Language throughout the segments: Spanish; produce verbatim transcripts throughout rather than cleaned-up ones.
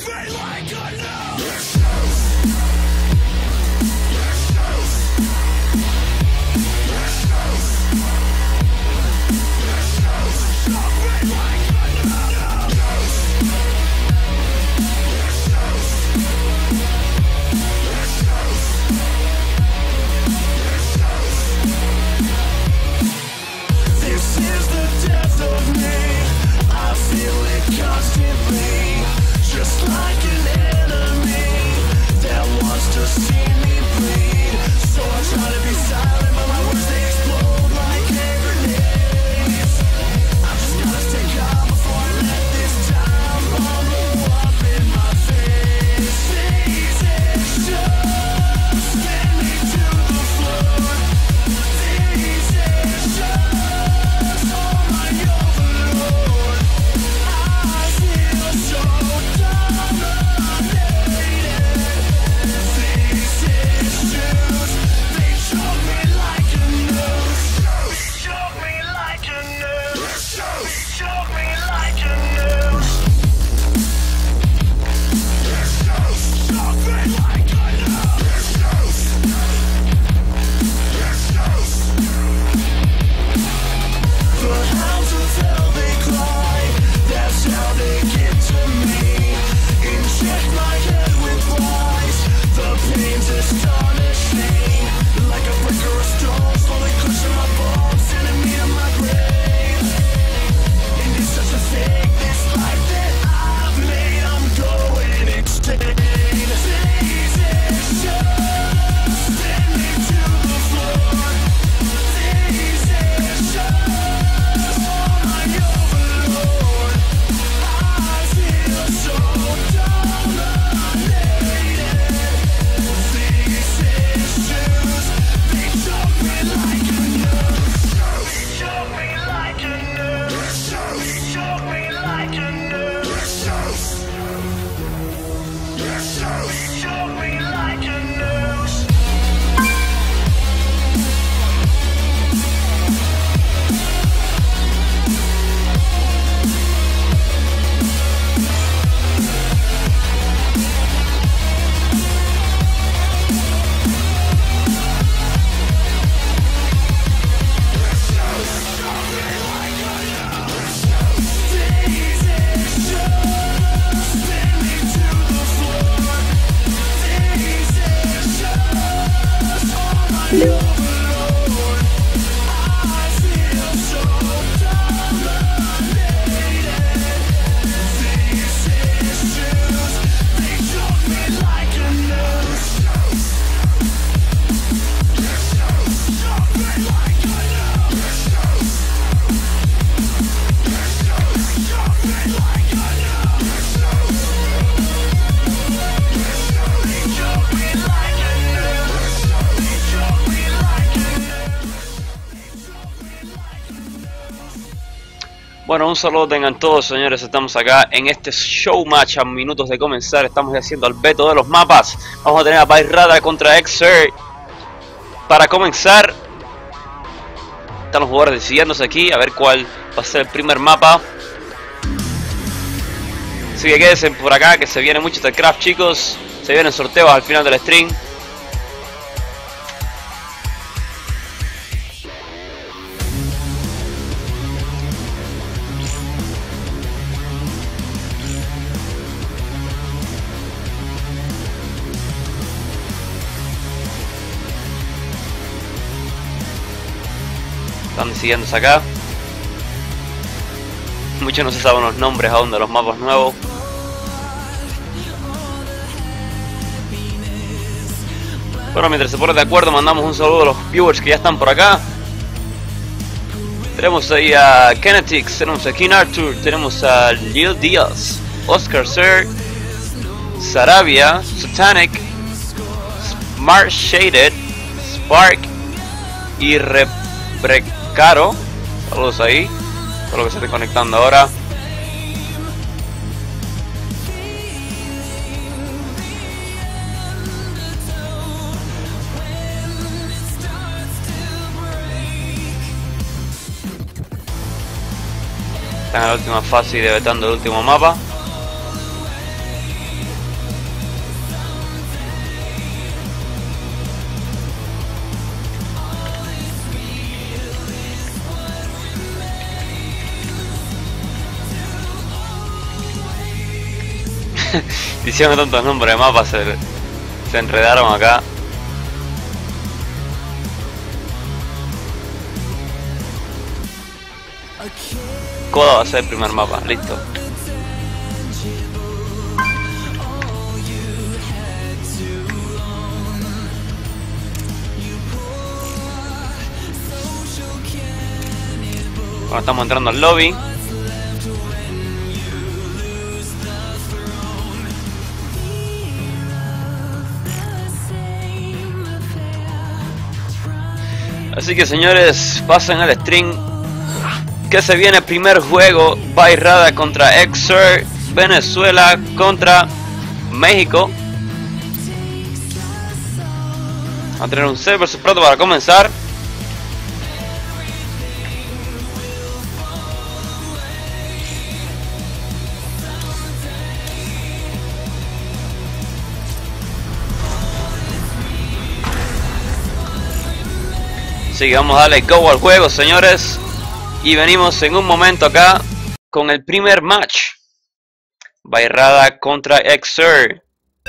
Bueno, un saludo tengan todos, señores. Estamos acá en este show match a minutos de comenzar. Estamos haciendo el veto de los mapas. Vamos a tener a Bayrada contra Xer. Para comenzar, están los jugadores decidiéndose aquí a ver cuál va a ser el primer mapa. Así que quédense por acá, que se viene mucho StarCraft, chicos. Se vienen sorteos al final del stream. Están decidiéndose acá. Muchos no se saben los nombres aún de los mapas nuevos. Bueno, mientras se ponen de acuerdo, mandamos un saludo a los viewers que ya están por acá. Tenemos ahí a Kinetics, tenemos a King Arthur, tenemos a Lil Diaz, Oscar Sir, Sarabia, Satanic, Smart Shaded, Spark y Reprecaro. Saludos ahí, todo lo que se esté conectando ahora. Están en la última fase y debetando el último mapa. Diciendo tantos nombres de mapas, se, se enredaron acá. Koda va a ser el primer mapa, listo. Bueno, estamos entrando al lobby. Así que señores, pasen al stream que se viene el primer juego. Bairrada contra Exer, Venezuela contra México. Vamos a tener un set versus Proto para comenzar. Así que vamos a darle go al juego, señores. Y venimos en un momento acá con el primer match. Bairrada contra Exer.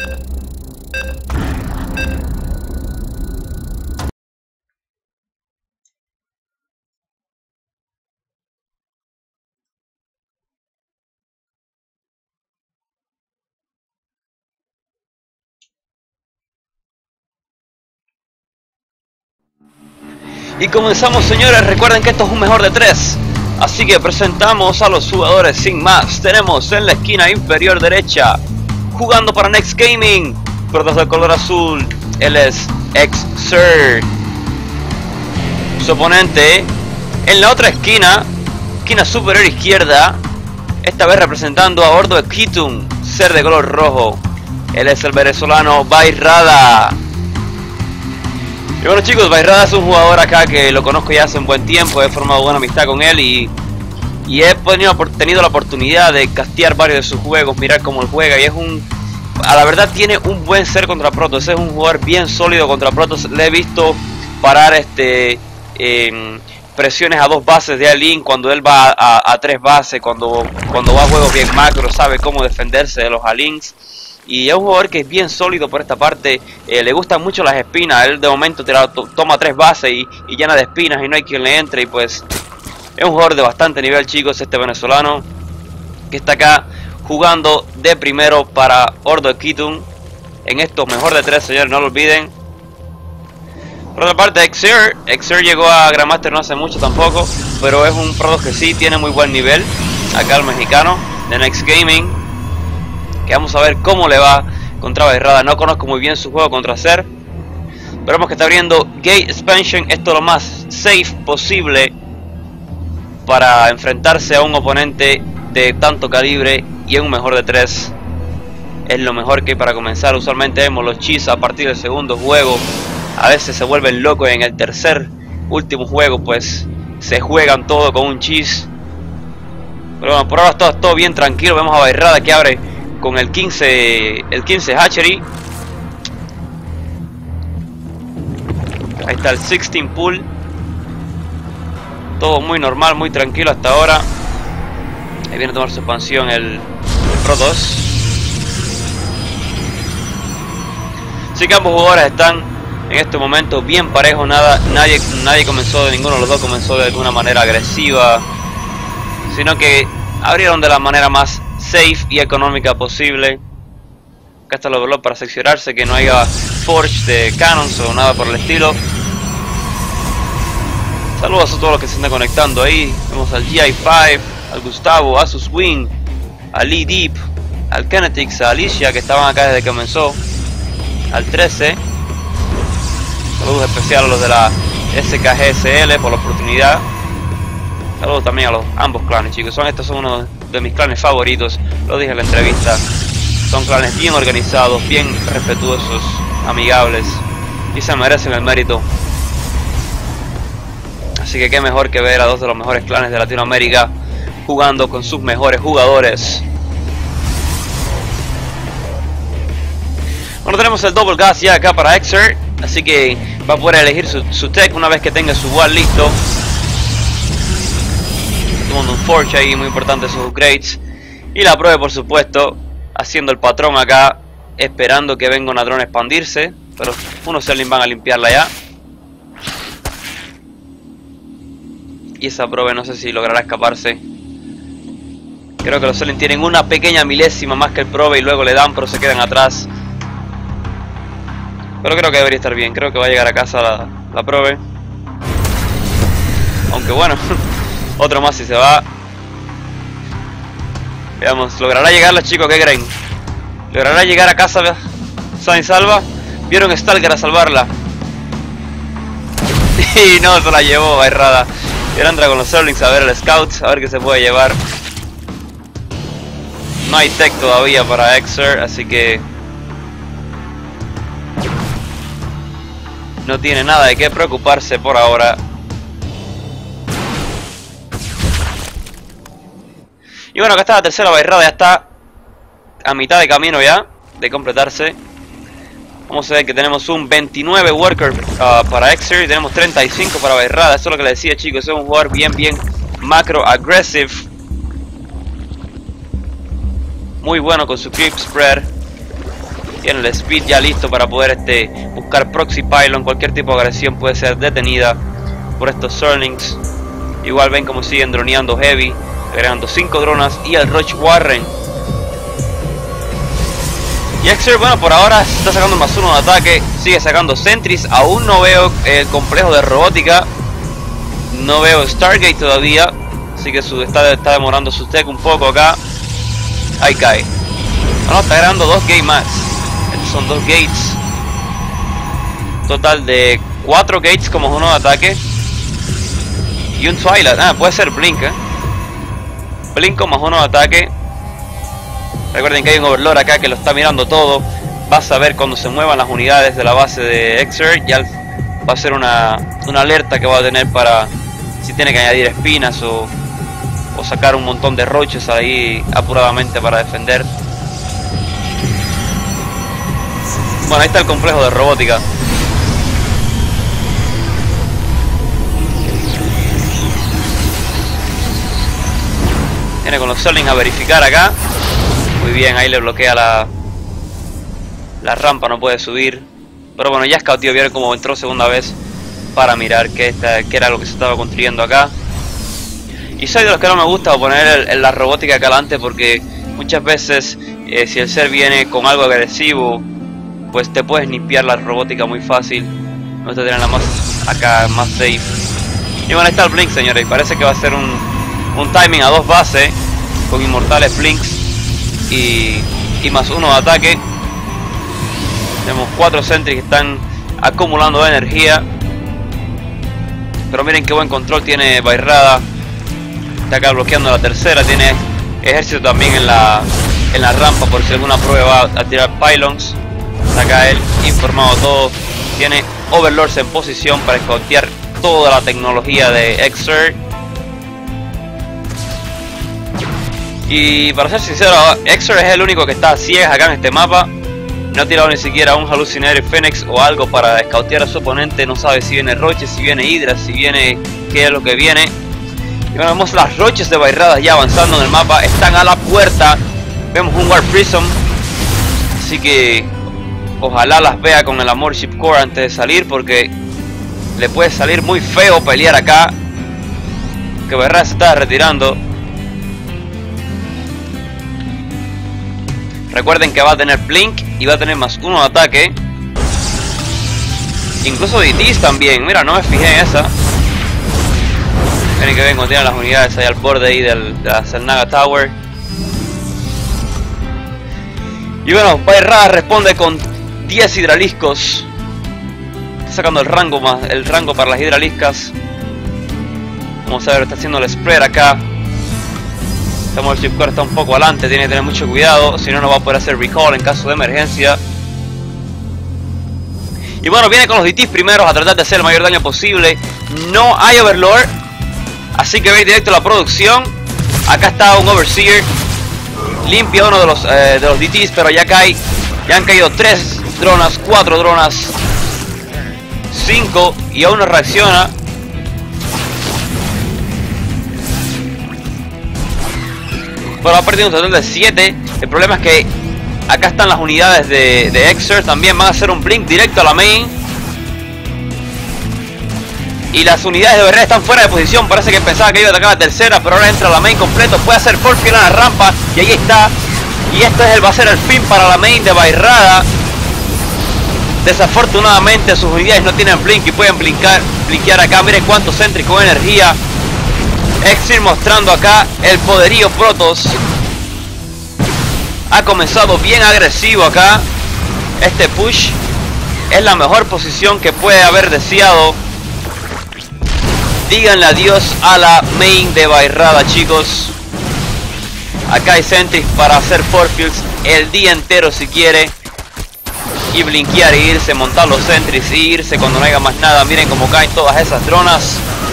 Y comenzamos, señores. Recuerden que esto es un mejor de tres. Así que presentamos a los jugadores sin más. Tenemos en la esquina inferior derecha, jugando para Next Gaming, Protoss de color azul, él es Exer. Su oponente en la otra esquina, esquina superior izquierda, esta vez representando a Ordo Equitum, ser de color rojo, él es el venezolano Bairrada. Y bueno, chicos, Bairrada es un jugador acá que lo conozco ya hace un buen tiempo, he formado buena amistad con él y, y he tenido, tenido la oportunidad de castear varios de sus juegos, mirar cómo él juega, y es un... A la verdad tiene un buen ser contra Protoss, es un jugador bien sólido contra Protoss. Le he visto parar este eh, presiones a dos bases de Alin cuando él va a, a tres bases, cuando, cuando va a juegos bien macro, sabe cómo defenderse de los Alins. Y es un jugador que es bien sólido por esta parte, eh, le gustan mucho las espinas, él de momento tira, to, toma tres bases y, y llena de espinas y no hay quien le entre, y pues es un jugador de bastante nivel, chicos, este venezolano que está acá jugando de primero para Ordo Equitum en estos mejor de tres, señores, no lo olviden. Por otra parte, Exer, Exer llegó a Grandmaster no hace mucho tampoco, pero es un Protoss que sí tiene muy buen nivel, acá el mexicano de Next Gaming, que vamos a ver cómo le va contra Bairrada. No conozco muy bien su juego contra Ser, pero vemos que está abriendo Gate Expansion. Esto es lo más safe posible para enfrentarse a un oponente de tanto calibre y en un mejor de tres. Es lo mejor que hay para comenzar. Usualmente vemos los cheese a partir del segundo juego, a veces se vuelven locos en el tercer último juego, pues se juegan todo con un cheese. Pero bueno, por ahora está todo bien tranquilo. Vemos a Bairrada que abre con el quince, el quince Hatchery. Ahí está el dieciséis Pool. Todo muy normal, muy tranquilo hasta ahora. Ahí viene a tomar su expansión el, el Protoss. Así que ambos jugadores están en este momento bien parejos. Nada, nadie, nadie comenzó de ninguno de los dos comenzó de alguna manera agresiva, sino que abrieron de la manera más safe y económica posible. Acá está el overload para seccionarse, que no haya forge de cannons o nada por el estilo. Saludos a todos los que se están conectando ahí. Vemos al G I cinco, al Gustavo, a Asus Wing, a Lee Deep, al Kinetics, a Alicia, que estaban acá desde que comenzó, al trece. Saludos especiales a los de la S K G S L por la oportunidad. Saludos también a los ambos clanes, chicos. Son, estos son uno de mis clanes favoritos, lo dije en la entrevista. Son clanes bien organizados, bien respetuosos, amigables, y se merecen el mérito. Así que qué mejor que ver a dos de los mejores clanes de Latinoamérica jugando con sus mejores jugadores. Bueno, tenemos el double gas ya acá para Exer, así que va a poder elegir su, su tech una vez que tenga su wall listo. Tomando un forge ahí, muy importante sus upgrades. Y la prueba, por supuesto, haciendo el patrón acá, esperando que venga una drone a expandirse. Pero unos Zerling van a limpiarla ya. Y esa probe no sé si logrará escaparse. Creo que los Zerling tienen una pequeña milésima más que el probe y luego le dan, pero se quedan atrás. Pero creo que debería estar bien. Creo que va a llegar a casa la, la probe. Aunque bueno, otro más si se va. Veamos, ¿logrará llegar los chicos? ¿Qué creen? ¿Logrará llegar a casa sana y salva? Vieron Stalker a salvarla. Y no, se la llevó, errada. Y ahora entra con los Zerlings a ver el Scout, a ver qué se puede llevar. No hay tech todavía para Exer, así que no tiene nada de qué preocuparse por ahora. Y bueno, acá está la tercera barrada, ya está a mitad de camino ya de completarse. Vamos a ver que tenemos un veintinueve worker uh, para Exer y tenemos treinta y cinco para barrada. Eso es lo que les decía, chicos, es un jugador bien, bien macro aggressive. Muy bueno con su creep spread. Tiene el speed ya listo para poder este, buscar proxy pylon. Cualquier tipo de agresión puede ser detenida por estos Zerlings. Igual ven como siguen droneando heavy, agregando cinco dronas y el Roach Warren. Y Exer, bueno, por ahora está sacando más uno de ataque, sigue sacando sentries. Aún no veo el complejo de robótica, no veo Stargate todavía, así que su, está, está demorando su tech un poco acá. Ahí cae. Bueno, está agregando dos gates más. Estos son dos gates. Total de cuatro gates como uno de ataque. Y un Twilight. Ah, puede ser Blink, eh. Blink más uno de ataque. Recuerden que hay un Overlord acá que lo está mirando todo. Vas a ver cuando se muevan las unidades de la base de Exer. Ya va a ser una, una alerta que va a tener para si tiene que añadir espinas o, o sacar un montón de roches ahí apuradamente para defender. Bueno, ahí está el complejo de robótica. Viene con los Zerlings a verificar acá. Muy bien, ahí le bloquea la, la rampa, no puede subir. Pero bueno, ya scoutió, vieron como entró segunda vez para mirar qué, está, qué era lo que se estaba construyendo acá. Y soy de los que no me gusta poner el, el, la robótica acá adelante porque muchas veces eh, si el ser viene con algo agresivo, pues te puedes limpiar la robótica muy fácil. No te tienen la más acá, más safe. Y bueno, ahí está el Blink, señores. Y parece que va a ser un, un timing a dos bases con inmortales Blinks. Y, y más uno de ataque. Tenemos cuatro sentries que están acumulando energía. Pero miren qué buen control tiene Bairrada. Está acá bloqueando la tercera. Tiene ejército también en la, en la rampa por si alguna prueba va a tirar pylons. Está acá él informado todo. Tiene Overlords en posición para escotear toda la tecnología de Exer. Y para ser sincero, Exer es el único que está a ciegas acá en este mapa. No ha tirado ni siquiera un Hallucinatory Phoenix o algo para escautear a su oponente. No sabe si viene Roche, si viene Hydra, si viene qué es lo que viene. Y bueno, vemos las Roches de Bairradas ya avanzando en el mapa. Están a la puerta. Vemos un War Prism. Así que ojalá las vea con el Amorship Core antes de salir, porque le puede salir muy feo pelear acá. Que Bairradas se está retirando. Recuerden que va a tener Blink y va a tener más uno de ataque. Incluso D Ts también. Mira, no me fijé en esa. Miren que ven cuando tienen las unidades ahí al borde ahí del, de la Xel'Naga Tower. Y bueno, Bairrada responde con diez hidraliscos. Está sacando el rango, más, el rango para las hidraliscas. Vamos a ver, está haciendo el spread acá. El Chip Core está un poco adelante, tiene que tener mucho cuidado, si no, no va a poder hacer recall en caso de emergencia. Y bueno, viene con los D Ts primeros a tratar de hacer el mayor daño posible. No hay Overlord, así que ve directo a la producción. Acá está un Overseer. Limpia uno de los, eh, de los D Ts, pero ya cae. Ya han caído tres dronas, cuatro dronas, cinco, y aún no reacciona. Pero ha perdido un total de siete. El problema es que Acá están las unidades de, de Exer. También van a hacer un blink directo a la main. Y las unidades de Barrera están fuera de posición. Parece que pensaba que iba a atacar la tercera, pero ahora entra la main completo. Puede hacer forfeit en la rampa. Y ahí está. Y esto es el, va a ser el fin para la main de Bairrada. Desafortunadamente sus unidades no tienen blink y pueden blincar, blinkear acá. Miren cuánto Sentry con energía. Exir mostrando acá el poderío Protoss. Ha comenzado bien agresivo acá. Este push es la mejor posición que puede haber deseado. Díganle adiós a la main de Bairrada, chicos. Acá hay Sentries para hacer forfeits el día entero si quiere. Y blinkear e irse, montar los Sentries e irse cuando no haya más nada. Miren cómo caen todas esas dronas.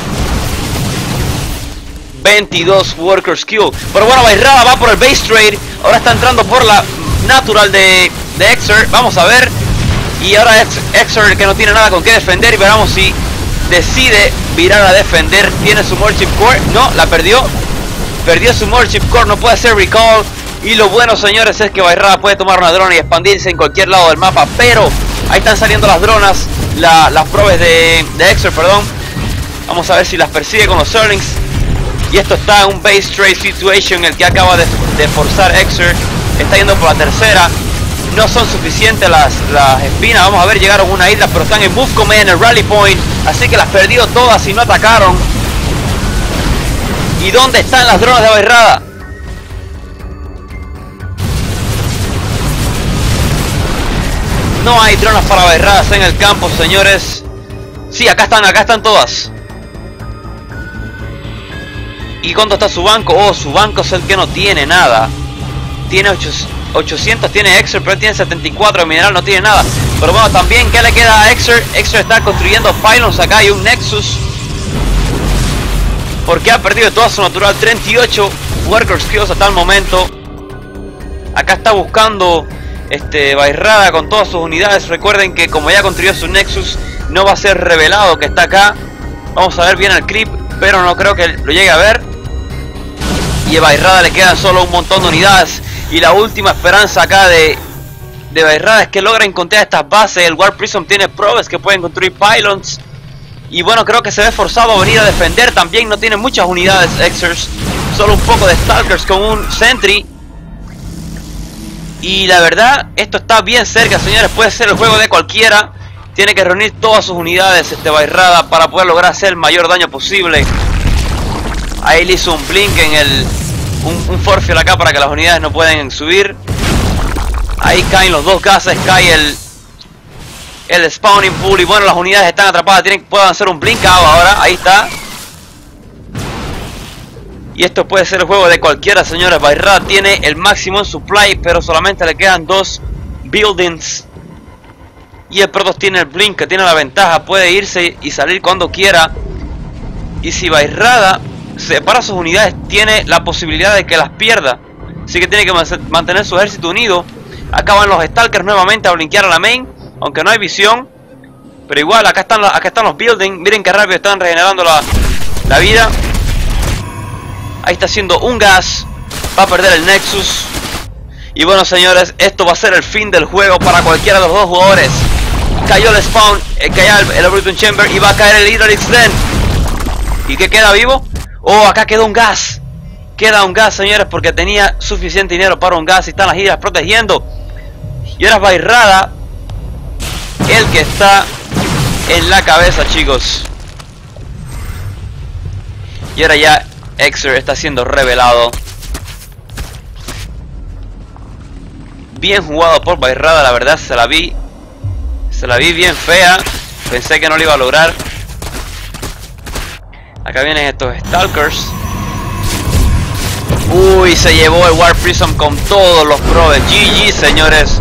veintidós workers kill. Pero bueno, Bairrada va por el base trade. Ahora está entrando por la natural de, de Exer. Vamos a ver. Y ahora es Exer que no tiene nada con qué defender. Y veremos si decide virar a defender. Tiene su Morship Core. No, la perdió. Perdió su Morship Core. No puede hacer recall. Y lo bueno, señores, es que Bairrada puede tomar una drona y expandirse en cualquier lado del mapa. Pero ahí están saliendo las dronas. La, las probes de, de Exer, perdón. Vamos a ver si las persigue con los Zerlings. Y esto está en un base trade situation. El que acaba de, de forzar Exer está yendo por la tercera. No son suficientes las, las espinas. Vamos a ver, llegaron a una isla, pero están en Move Command, en el Rally Point. Así que las perdió todas y no atacaron. ¿Y dónde están las drones de Bairrada? No hay drones para Bairrada en el campo, señores. Sí, acá están, acá están todas. ¿Y cuánto está su banco? Oh, su banco es el que no tiene nada. Tiene ochocientos, tiene Exer, pero tiene setenta y cuatro de mineral, no tiene nada. Pero bueno, también, ¿qué le queda a Exer? Exer está construyendo pylons acá, hay un Nexus. Porque ha perdido toda su natural. Treinta y ocho workers kills hasta el momento. Acá está buscando este, Bairrada con todas sus unidades. Recuerden que como ya construyó su Nexus, no va a ser revelado que está acá. Vamos a ver bien el clip, pero no creo que lo llegue a ver. Y a Bairrada le quedan solo un montón de unidades. Y la última esperanza acá de, de Bairrada es que logra encontrar estas bases. El War Prism tiene probes que pueden construir pylons. Y bueno, creo que se ve forzado a venir a defender. También no tiene muchas unidades Exers. Solo un poco de Stalkers con un Sentry. Y la verdad, esto está bien cerca, señores. Puede ser el juego de cualquiera. Tiene que reunir todas sus unidades este Bairrada para poder lograr hacer el mayor daño posible. Ahí le hizo un blink en el... Un, un forfeit acá para que las unidades no pueden subir. Ahí caen los dos gases, cae el... El spawning pool. Y bueno, las unidades están atrapadas. Tienen, pueden hacer un blink out ahora. Ahí está. Y esto puede ser el juego de cualquiera, señores. Bairrada tiene el máximo en supply, pero solamente le quedan dos buildings. Y el Protoss tiene el blink, que tiene la ventaja. Puede irse y salir cuando quiera. Y si Bairrada separa sus unidades, tiene la posibilidad de que las pierda. Así que tiene que mantener su ejército unido. Acaban los Stalkers nuevamente a blinkear a la main, aunque no hay visión. Pero igual, acá están, acá están los buildings. Miren que rápido están regenerando la, la vida. Ahí está haciendo un gas. Va a perder el Nexus. Y bueno, señores, esto va a ser el fin del juego para cualquiera de los dos jugadores. Cayó el spawn, eh, cayó el, el Bruton Chamber y va a caer el Hydralix Den. ¿Y qué queda vivo? Oh, acá quedó un gas. Queda un gas, señores, porque tenía suficiente dinero para un gas y están las hidras protegiendo. Y ahora es Bairrada el que está en la cabeza, chicos. Y ahora ya Exer está siendo revelado. Bien jugado por Bairrada, la verdad se la vi. Se la vi bien fea. Pensé que no lo iba a lograr. Acá vienen estos Stalkers. Uy, se llevó el War Prism con todos los probes. G G, señores.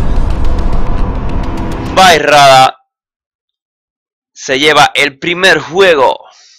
Bairrada se lleva el primer juego.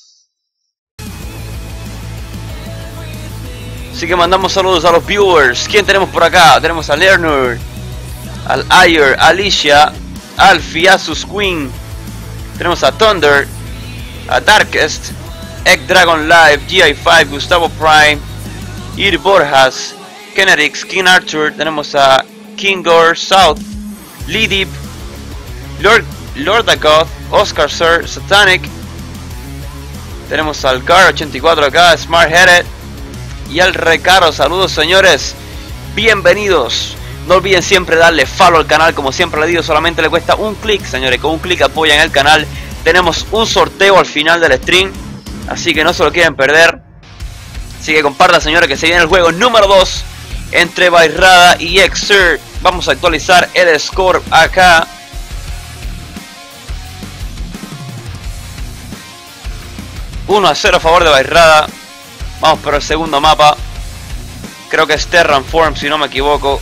Así que mandamos saludos a los viewers. ¿Quién tenemos por acá? Tenemos a Lerner, al Ayer, Alicia, Alfie, Asus Queen. Tenemos a Thunder, a Darkest, Egg Dragon Live, G I cinco, Gustavo Prime, Ir Borjas, Kenedix, King Arthur. Tenemos a Kingor South, Lidip, Lord, Lord Agoth, Oscar Sir, Satanic. Tenemos al Gar ochenta y cuatro acá, Smart Headed y al Recaro. Saludos señores, bienvenidos. No olviden siempre darle follow al canal, como siempre le digo, solamente le cuesta un clic, señores. Con un clic apoyan el canal. Tenemos un sorteo al final del stream, así que no se lo quieren perder. Así que compartan, señores, que se viene el juego número dos entre Bairrada y Exert. Vamos a actualizar el score acá. uno a cero a favor de Bairrada. Vamos por el segundo mapa. Creo que es Terraform, si no me equivoco.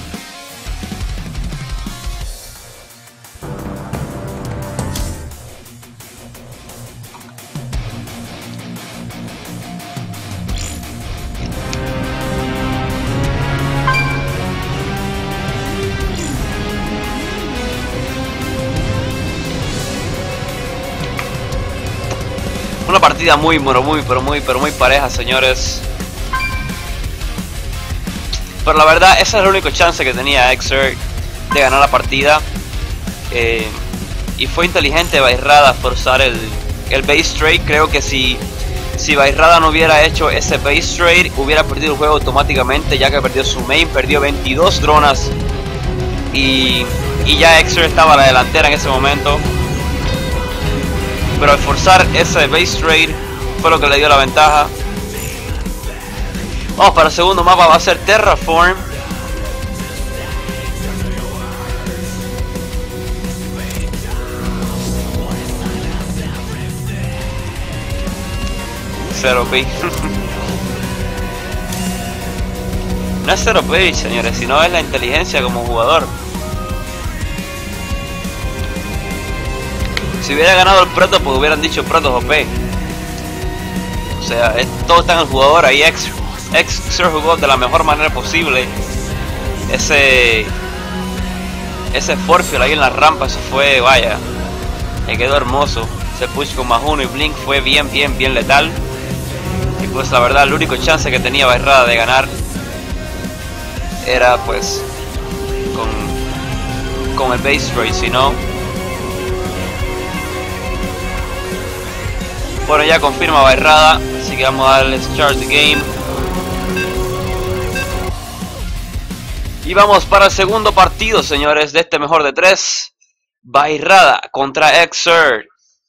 Una partida muy, pero muy, pero muy, pero muy pareja, señores. Pero la verdad, ese es el único chance que tenía Exert de ganar la partida. Eh, y fue inteligente Bairrada forzar el, el base trade. Creo que si, si Bairrada no hubiera hecho ese base trade, hubiera perdido el juego automáticamente, ya que perdió su main, perdió veintidós dronas. Y, y ya Exert estaba a la delantera en ese momento. Pero al forzar ese base trade fue lo que le dio la ventaja. Vamos para el segundo mapa, va a ser Terraform. Cero P. No es cero P, señores, sino es la inteligencia como jugador. Si hubiera ganado el Proto, pues hubieran dicho Proto O P. O sea, es, todo está en el jugador. Ahí Exer jugó de la mejor manera posible. Ese Ese Forfield ahí en la rampa, eso fue, vaya, me quedó hermoso. Ese push con más uno y Blink fue bien, bien, bien letal. Y pues la verdad, el único chance que tenía Bairrada de ganar era pues con, con el base trade, si no. Bueno, ya confirma Bairrada, así que vamos a darle Start the Game. Y vamos para el segundo partido, señores, de este mejor de tres. Bairrada contra Exert.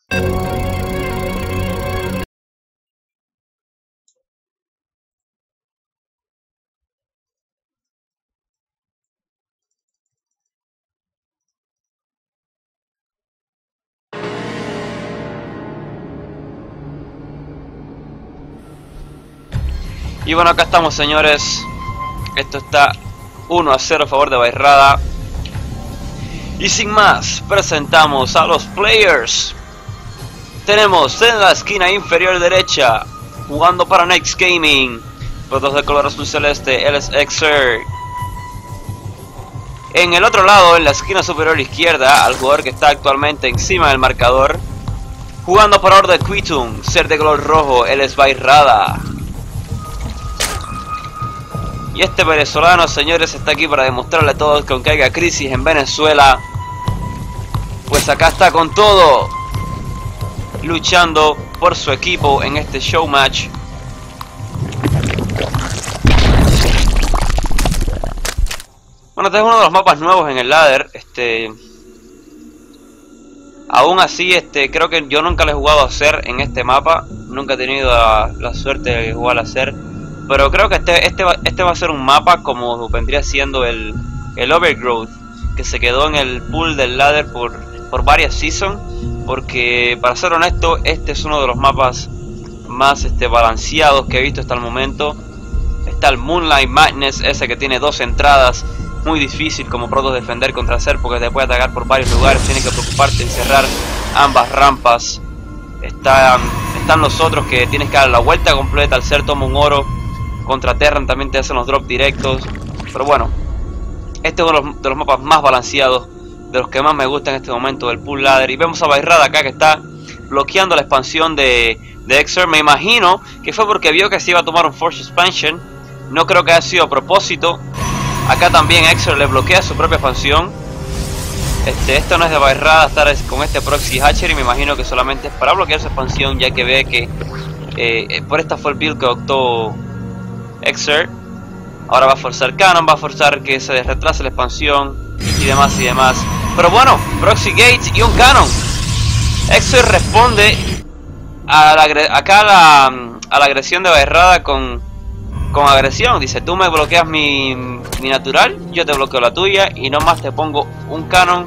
Y bueno, acá estamos, señores. Esto está uno a cero a favor de Bairrada. Y sin más, presentamos a los players. Tenemos en la esquina inferior derecha, jugando para Next Gaming, Protos de color azul celeste, él es Exert. En el otro lado, en la esquina superior izquierda, al jugador que está actualmente encima del marcador, jugando para Orde Quitum, ser de color rojo, él es Bairrada. Y este venezolano, señores, está aquí para demostrarle a todos que aunque haya crisis en Venezuela, pues acá está con todo, luchando por su equipo en este show match. Bueno, este es uno de los mapas nuevos en el ladder. Este, aún así, este, creo que yo nunca lo he jugado a hacer en este mapa. Nunca he tenido la, la suerte de jugar a hacer. Pero creo que este, este, va, este va a ser un mapa como vendría siendo el, el Overgrowth, que se quedó en el pool del ladder por, por varias seasons. Porque, para ser honesto, este es uno de los mapas más este, balanceados que he visto hasta el momento. Está el Moonlight Madness, ese que tiene dos entradas. Muy difícil como proto defender contra Ser, porque te puede atacar por varios lugares. Tienes que preocuparte en cerrar ambas rampas. Están, están los otros que tienes que dar la vuelta completa. Al Ser toma un oro. Contra Terran también te hacen los drops directos. Pero bueno, este es uno de los, de los mapas más balanceados, de los que más me gusta en este momento del pool ladder. Y vemos a Bairrada acá que está bloqueando la expansión de, de Exert. Me imagino que fue porque vio que se iba a tomar un Force Expansion. No creo que haya sido a propósito. Acá también Exor le bloquea su propia expansión. Este, esto no es de Bairrada estar con este Proxy Hatchery, me imagino que solamente es para bloquear su expansión, ya que ve que eh, por esta fue el build que optó Exor. Ahora va a forzar Cannon, va a forzar que se retrase la expansión y demás y demás. Pero bueno, Proxy Gates y un Cannon. Exor responde a la, acá a la, a la agresión de Bairrada con, con agresión. Dice, tú me bloqueas mi, mi natural, yo te bloqueo la tuya y nomás te pongo un Cannon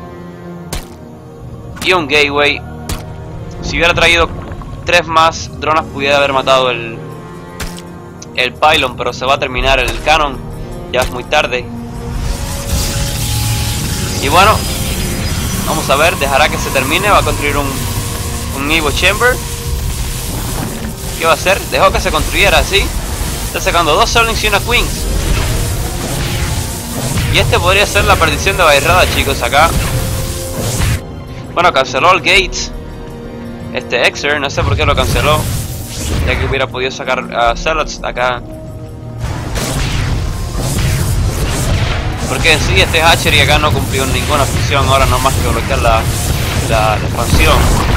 y un Gateway. Si hubiera traído tres más drones pudiera haber matado el, el Pylon, pero se va a terminar el Cannon, ya es muy tarde. Y bueno, vamos a ver, dejará que se termine, va a construir un, un Evo Chamber. ¿Qué va a hacer? Dejó que se construyera así. Está sacando dos Zerlings y una Queens. Y este podría ser la perdición de Bairrada, chicos, acá. Bueno, canceló el Gates. Este Exor, no sé por qué lo canceló, ya que hubiera podido sacar a uh, Zealots acá. Porque en sí este Hatchery acá no cumplió ninguna función. Ahora no más que bloquear la, la, la expansión.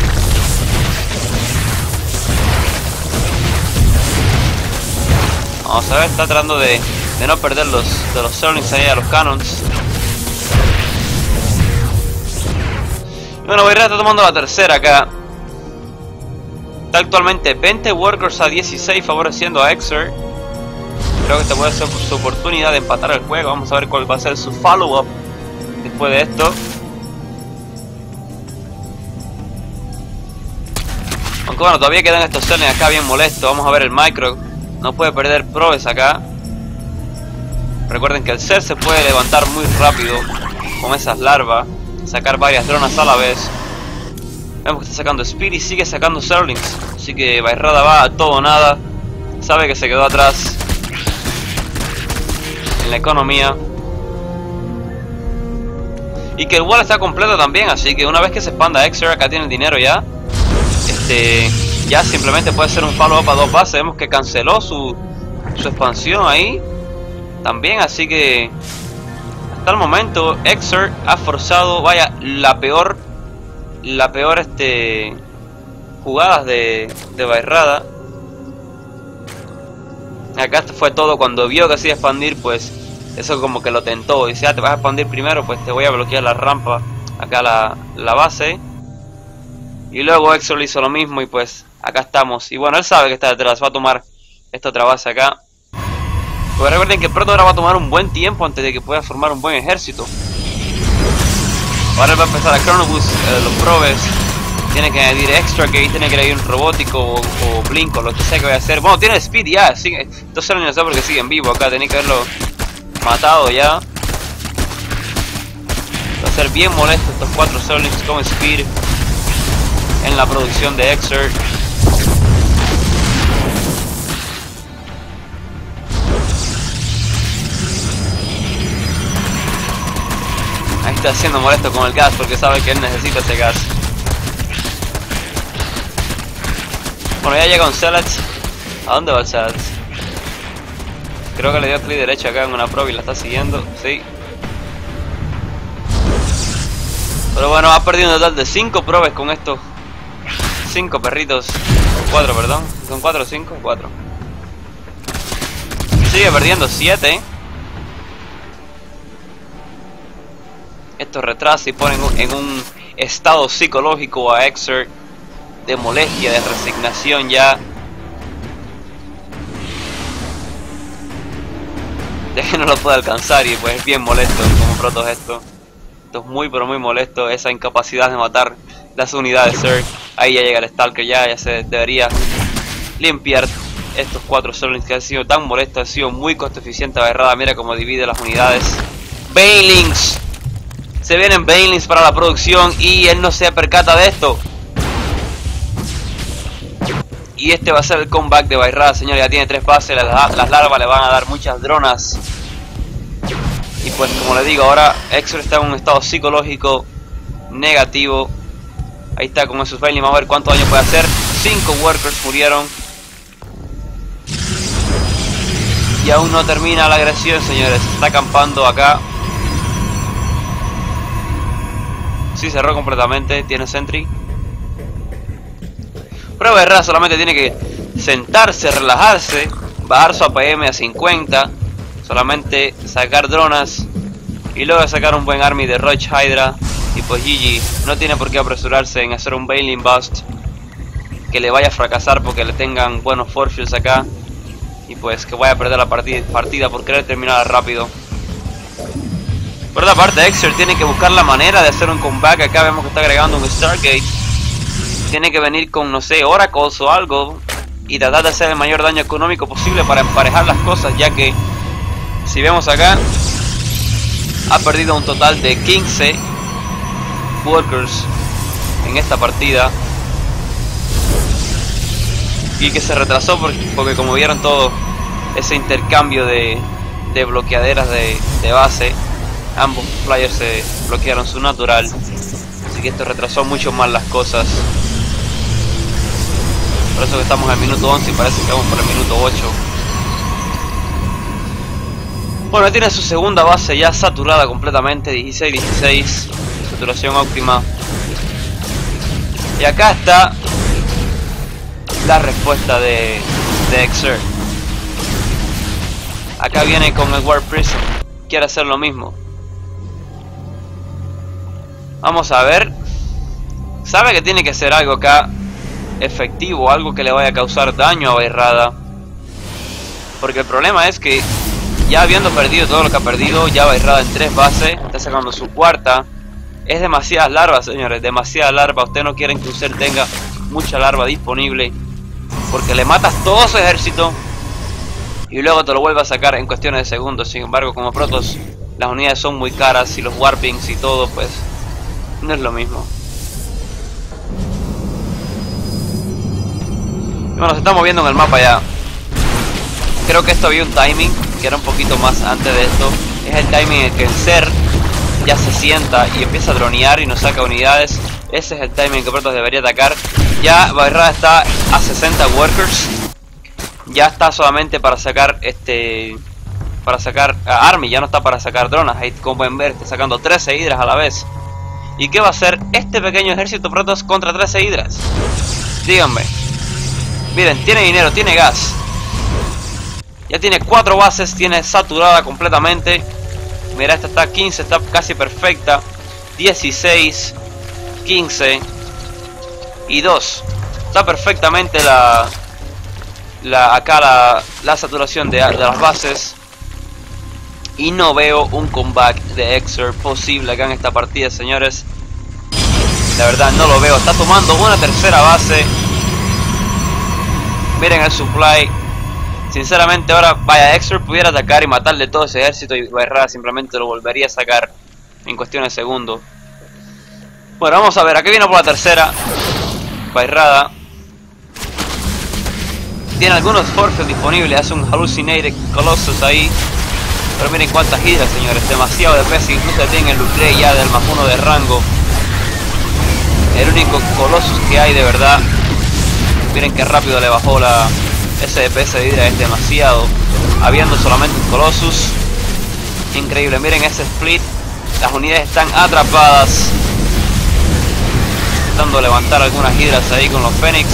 Vamos a ver, está tratando de, de no perder los, de los Zerlings ahí a los Cannons. Y bueno, Bairrada está tomando la tercera acá. Está actualmente veinte Workers a dieciséis favoreciendo a Exor. Creo que esta puede ser su oportunidad de empatar el juego. Vamos a ver cuál va a ser su follow-up después de esto. Aunque bueno, todavía quedan estos Zerlings acá bien molestos. Vamos a ver el Micro. No puede perder probes acá. Recuerden que el Zer se puede levantar muy rápido con esas larvas. Sacar varias dronas a la vez. Vemos que está sacando Speed y sigue sacando Zerlings. Así que Bairrada va a todo o nada. Sabe que se quedó atrás en la economía. Y que el wall está completo también. Así que una vez que se expanda Exor, acá tiene el dinero ya. Este... Ya simplemente puede ser un follow-up a dos bases. Vemos que canceló su, su expansión ahí también, así que hasta el momento Exor ha forzado, vaya, la peor La peor este jugadas de, de Bairrada. Acá fue todo cuando vio que se iba a expandir, pues eso como que lo tentó. Dice, ah, te vas a expandir primero, pues te voy a bloquear la rampa, acá la, la base. Y luego Exor hizo lo mismo y pues acá estamos. Y bueno, él sabe que está detrás, va a tomar esta otra base acá. Pues recuerden que pronto ahora va a tomar un buen tiempo antes de que pueda formar un buen ejército. Ahora él va a empezar a Chronobus, eh, los probes. Tiene que añadir extra gate, tiene que añadir un robótico o, o blink o lo que sea que vaya a hacer. Bueno, tiene speed ya, sigue. Entonces no sé porque sigue en vivo acá, tenía que haberlo matado ya. Va a ser bien molesto estos cuatro Zerlings con speed en la producción de Exor. Ahí está haciendo molesto con el gas porque sabe que él necesita ese gas. Bueno, ya llega un Zealots. ¿A dónde va el Zealots? Creo que le dio clic derecho acá en una probe y la está siguiendo. Sí. Pero bueno, ha perdido un total de cinco probes con estos cinco perritos. cuatro, perdón. ¿Son cuatro o cinco? cuatro. Sigue perdiendo siete. Esto retrasa y ponen en un estado psicológico a Exor de molestia, de resignación ya. De que no lo puede alcanzar y pues es bien molesto como protogesto. Esto es muy pero muy molesto, esa incapacidad de matar las unidades Zerg. Ahí ya llega el Stalker, ya, ya se debería limpiar estos cuatro Zerlings que han sido tan molestos, ha sido muy costo eficiente Bairrada. Mira cómo divide las unidades. Banelings. Se vienen Banelings para la producción y él no se percata de esto. Y este va a ser el comeback de Bairrada, señores. Ya tiene tres bases, las, las larvas le van a dar muchas dronas. Y pues como le digo, ahora Exor está en un estado psicológico negativo. Ahí está con esos Banelings, vamos a ver cuánto daño puede hacer. Cinco workers murieron. Y aún no termina la agresión, señores. Está acampando acá. Sí, cerró completamente. Tiene sentry. Prueba errada, solamente tiene que sentarse, relajarse, bajar su A P M a cincuenta, solamente sacar dronas y luego sacar un buen army de Roach Hydra y pues G G. No tiene por qué apresurarse en hacer un Bailing Bust que le vaya a fracasar porque le tengan buenos forfields acá y pues que vaya a perder la partida, partida por querer terminar rápido. Por otra parte, Exer tiene que buscar la manera de hacer un comeback. Acá vemos que está agregando un Stargate. Tiene que venir con, no sé, Oracles o algo y tratar de hacer el mayor daño económico posible para emparejar las cosas, ya que si vemos acá ha perdido un total de quince workers en esta partida y que se retrasó porque, porque como vieron todo ese intercambio de, de bloqueaderas de, de base, ambos players se bloquearon su natural, así que esto retrasó mucho más las cosas. Por eso que estamos en el minuto once y parece que vamos por el minuto ocho. Bueno, tiene su segunda base ya saturada completamente, dieciséis dieciséis, saturación óptima. Y acá está la respuesta de, de Exer. Acá viene con el War Prison, quiere hacer lo mismo. Vamos a ver. Sabe que tiene que hacer algo acá efectivo, algo que le vaya a causar daño a Bairrada, porque el problema es que ya habiendo perdido todo lo que ha perdido, ya Bairrada en tres bases, está sacando su cuarta. Es demasiadas larvas, señores, demasiadas larvas. Ustedes no quieren que usted tenga mucha larva disponible, porque le matas todo su ejército y luego te lo vuelve a sacar en cuestiones de segundos. Sin embargo, como Protoss, las unidades son muy caras y los warpings y todo, pues no es lo mismo. Bueno, se está moviendo en el mapa ya. Creo que esto había un timing que era un poquito más antes de esto. Es el timing en el que el Ser ya se sienta y empieza a dronear y nos saca unidades. Ese es el timing que Protoss debería atacar. Ya Bairrada está a sesenta workers. Ya está solamente para sacar este para sacar uh, Army, ya no está para sacar drones. Ahí como pueden ver está sacando trece hidras a la vez. ¿Y qué va a hacer este pequeño ejército Protoss contra trece hidras? Díganme. Miren, tiene dinero, tiene gas. Ya tiene cuatro bases, tiene saturada completamente. Mira, esta está quince, está casi perfecta. dieciséis, quince y dos. Está perfectamente la, la acá la, la saturación de, de las bases. Y no veo un comeback de Exer posible acá en esta partida, señores. La verdad no lo veo. Está tomando una tercera base. Miren el supply. Sinceramente ahora, vaya, Exer pudiera atacar y matarle todo ese ejército y Bairrada simplemente lo volvería a sacar en cuestión de segundos. Bueno, vamos a ver, aquí viene por la tercera. Bairrada tiene algunos forces disponibles, hace un Hallucinated Colossus ahí. Pero miren cuántas hidras, señores, demasiado de peso, incluso tienen el Lucre ya del más uno de rango. El único Colossus que hay de verdad. Miren qué rápido le bajó la ese D P S de hidra, es demasiado. Habiendo solamente un Colossus. Increíble, miren ese split. Las unidades están atrapadas. Intentando levantar algunas hidras ahí con los Fénix.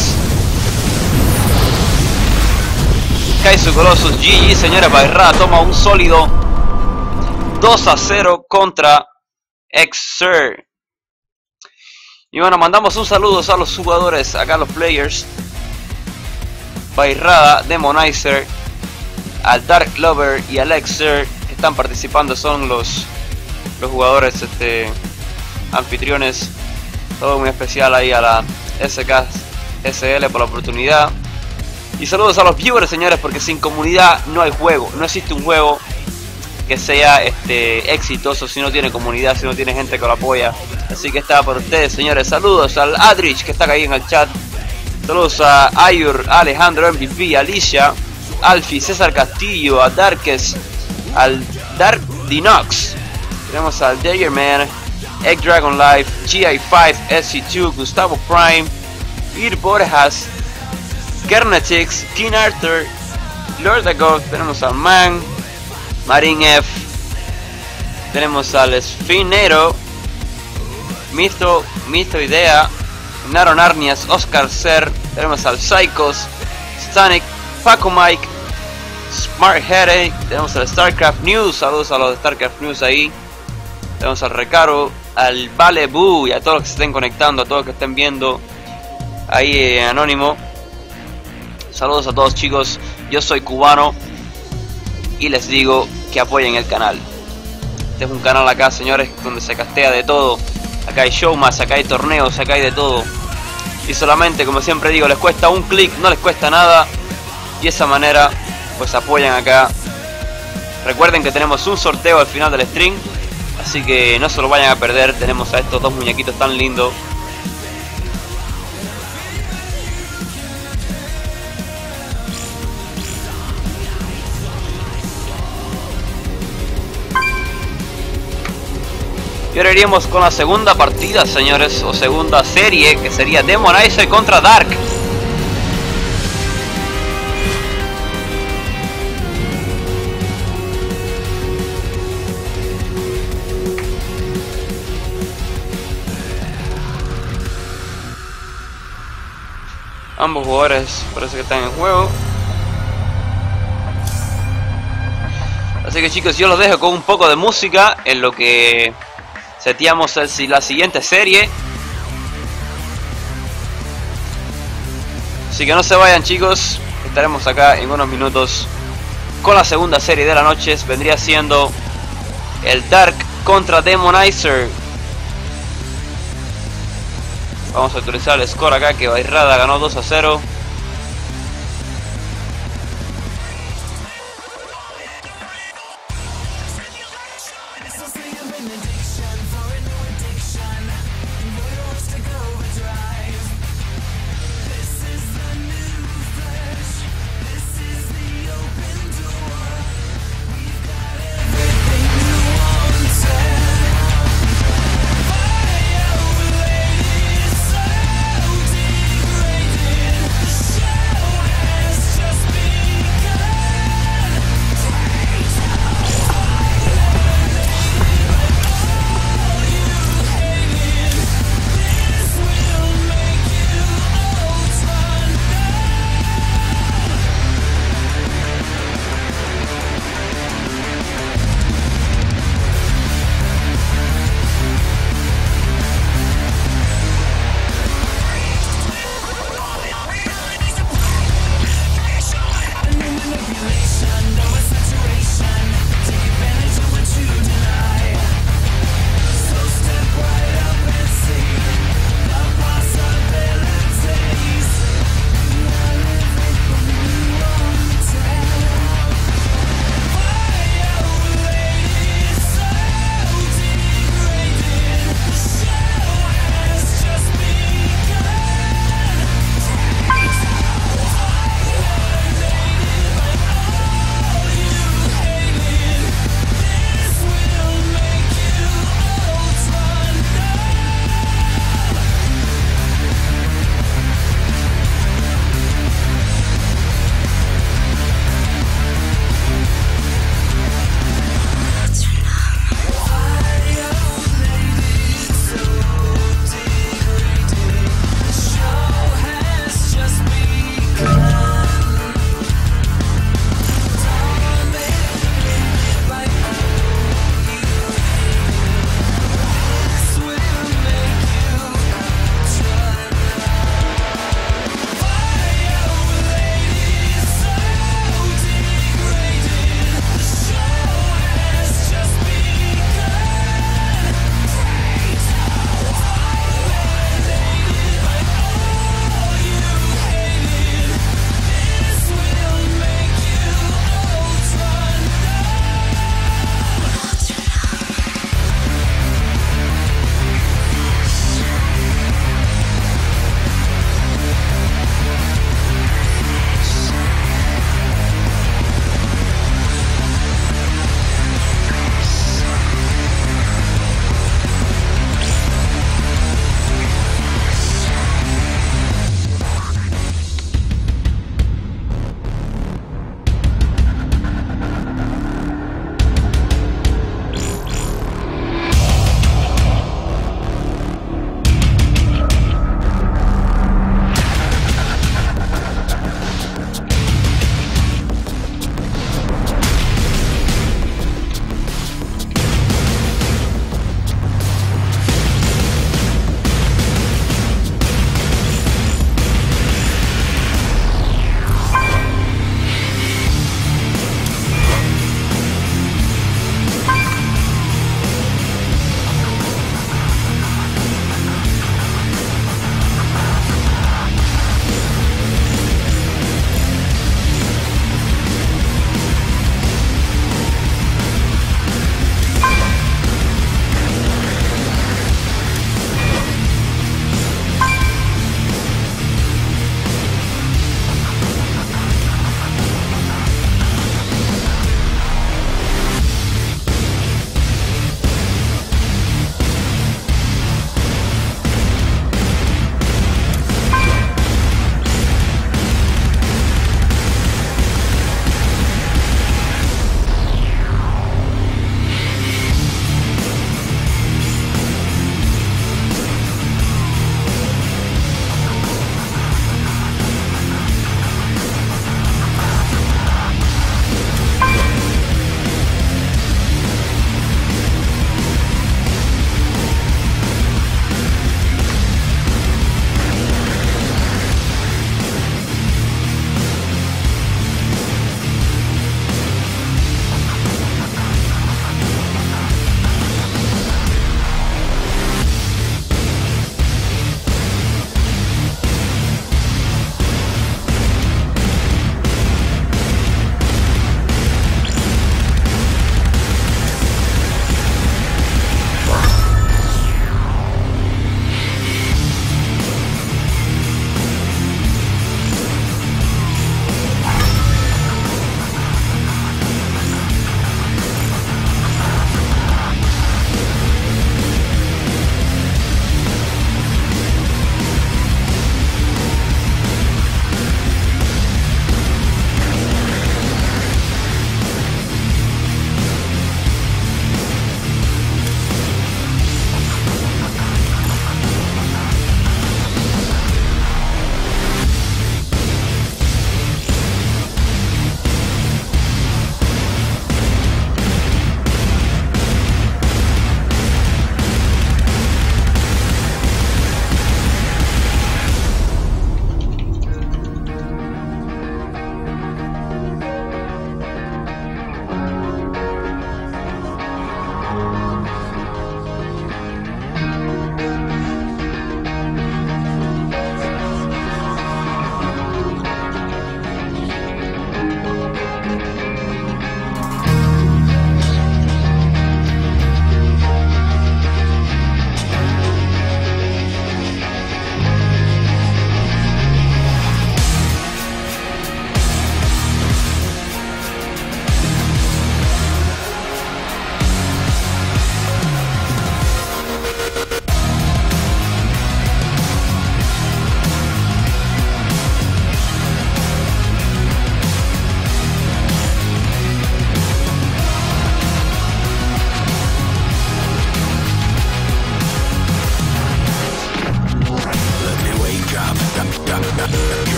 Cae su Colossus. G G, señora. Bairrada toma un sólido dos a cero contra Exer. Y bueno, mandamos un saludo a los jugadores, acá los players. Bairrada, Demonizer, al Dark Lover y al Exer que están participando, son los los jugadores este anfitriones. Todo muy especial ahí a la S K S L por la oportunidad. Y saludos a los viewers, señores, porque sin comunidad no hay juego. No existe un juego que sea este exitoso si no tiene comunidad, si no tiene gente que lo apoya. Así que está para ustedes, señores. Saludos al Adrich que está ahí en el chat. Saludos a Ayur, Alejandro M V P, Alicia, Alfie, César Castillo, a Darkes, al Dark Dinox. Tenemos al Daggerman, Egg Dragon Life, G I cinco, S C dos, Gustavo Prime, Ir Borjas, Kernetix, King Arthur, Lordakov, tenemos al Man, Marin F, tenemos al Sfinero, Mito, Mito Idea, Naro Narnias, Oscar Ser, tenemos al Psychos, Stanek, Paco Mike, Smart Headache, tenemos al StarCraft News, saludos a los de StarCraft News ahí, tenemos al Recaro, al Vale Boo y a todos los que se estén conectando, a todos los que estén viendo ahí eh, anónimo. Saludos a todos chicos, yo soy cubano y les digo que apoyen el canal. Este es un canal acá, señores, donde se castea de todo. Acá hay showmas, acá hay torneos, acá hay de todo. Y solamente, como siempre digo, les cuesta un clic, no les cuesta nada. Y de esa manera, pues apoyan acá. Recuerden que tenemos un sorteo al final del stream, así que no se lo vayan a perder. Tenemos a estos dos muñequitos tan lindos. Y ahora iríamos con la segunda partida, señores, o segunda serie, que sería Demonizer contra Dark. Ambos jugadores parece que están en juego. Así que chicos, yo los dejo con un poco de música en lo que seteamos el, la siguiente serie. Así que no se vayan chicos, estaremos acá en unos minutos con la segunda serie de la noche. Vendría siendo el Dark contra Demonizer. Vamos a actualizar el score acá, que Bairrada ganó dos a cero.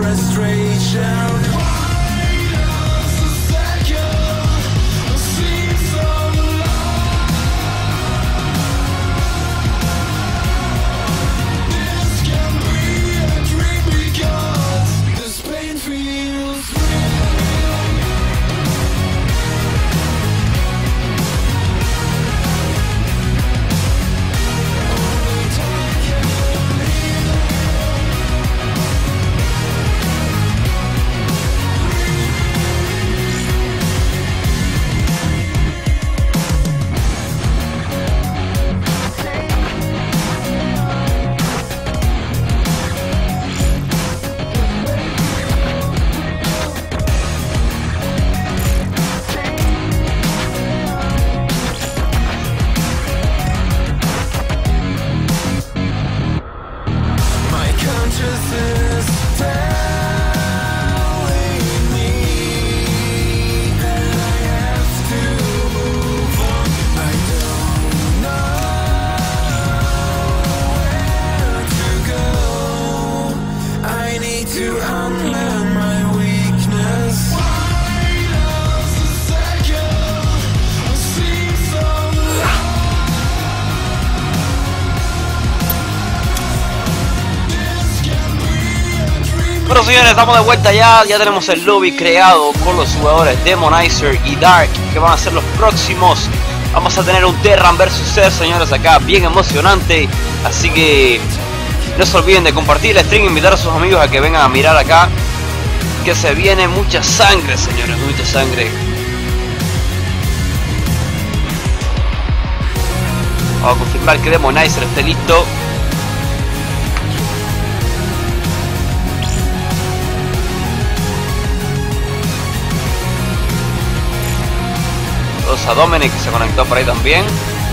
Bueno, señores, estamos de vuelta ya. Ya tenemos el lobby creado con los jugadores Demonizer y Dark, que van a ser los próximos. Vamos a tener un Terran versus. Ser, señores, acá bien emocionante. Así que no se olviden de compartir el stream, invitar a sus amigos a que vengan a mirar acá, que se viene mucha sangre, señores, mucha sangre. Vamos a confirmar que Demonizer esté listo. A Dominic, que se conectó por ahí también.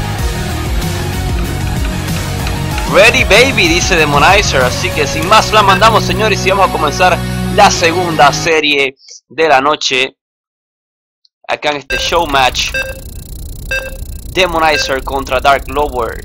Ready baby, dice Demonizer. Así que sin más la mandamos, señores, y vamos a comenzar la segunda serie de la noche acá en este show match. Demonizer contra Dark Lover.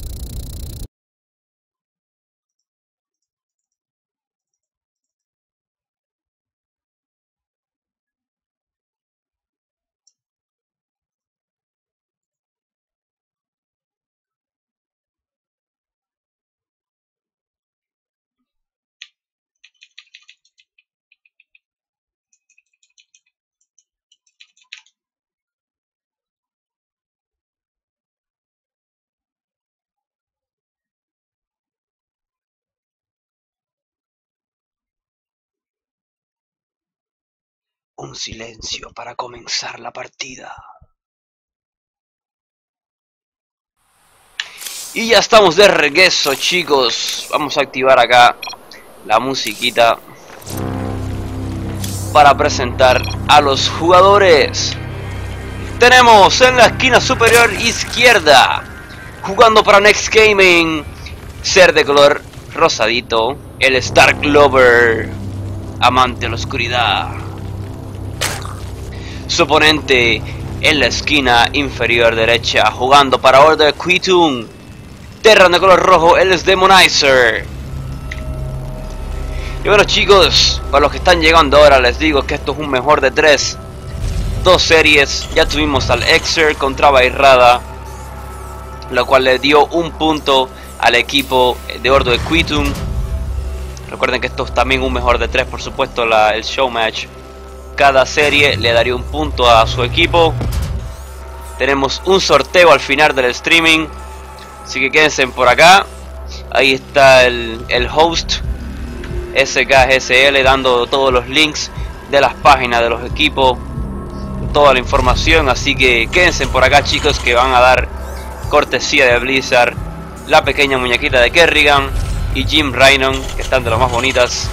Un silencio para comenzar la partida. Y ya estamos de regreso, chicos. Vamos a activar acá la musiquita para presentar a los jugadores. Tenemos en la esquina superior izquierda, jugando para Next Gaming, ser de color rosadito, el Dark Lover, amante de la oscuridad. Su oponente en la esquina inferior derecha, jugando para Order Quitun, Terran de color rojo, él es Demonizer. Y bueno, chicos, para los que están llegando ahora, les digo que esto es un mejor de tres. Dos series, ya tuvimos al Exer contra Bairrada, lo cual le dio un punto al equipo de Order Quitun. Recuerden que esto es también un mejor de tres, por supuesto, la, el show match. Cada serie le daría un punto a su equipo. Tenemos un sorteo al final del streaming, así que quédense por acá. Ahí está el, el host S K G S L dando todos los links de las páginas de los equipos, toda la información. Así que quédense por acá, chicos, que van a dar cortesía de Blizzard la pequeña muñequita de Kerrigan y Jim Rhinon, que están de las más bonitas.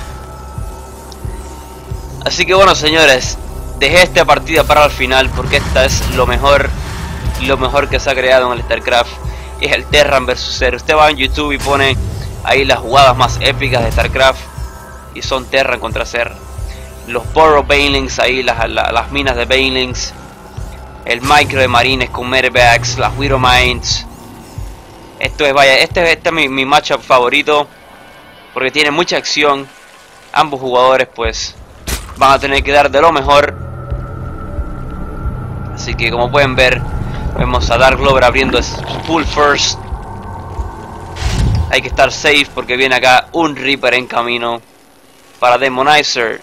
Así que bueno, señores, dejé esta partida para el final porque esta es lo mejor, lo mejor que se ha creado en el StarCraft. Es el Terran versus. Ser. Usted va en YouTube y pone ahí las jugadas más épicas de StarCraft y son Terran contra Ser. Los Burrow Banelings, ahí las, las, las minas de Banelings, el micro de marines con Medevacs, las Widow Mines. Esto es, vaya, este, este es mi, mi matchup favorito porque tiene mucha acción. ambos jugadores pues van a tener que dar de lo mejor. Así que como pueden ver, vemos a Dark Glover abriendo full first. Hay que estar safe porque viene acá un Reaper en camino para Demonizer.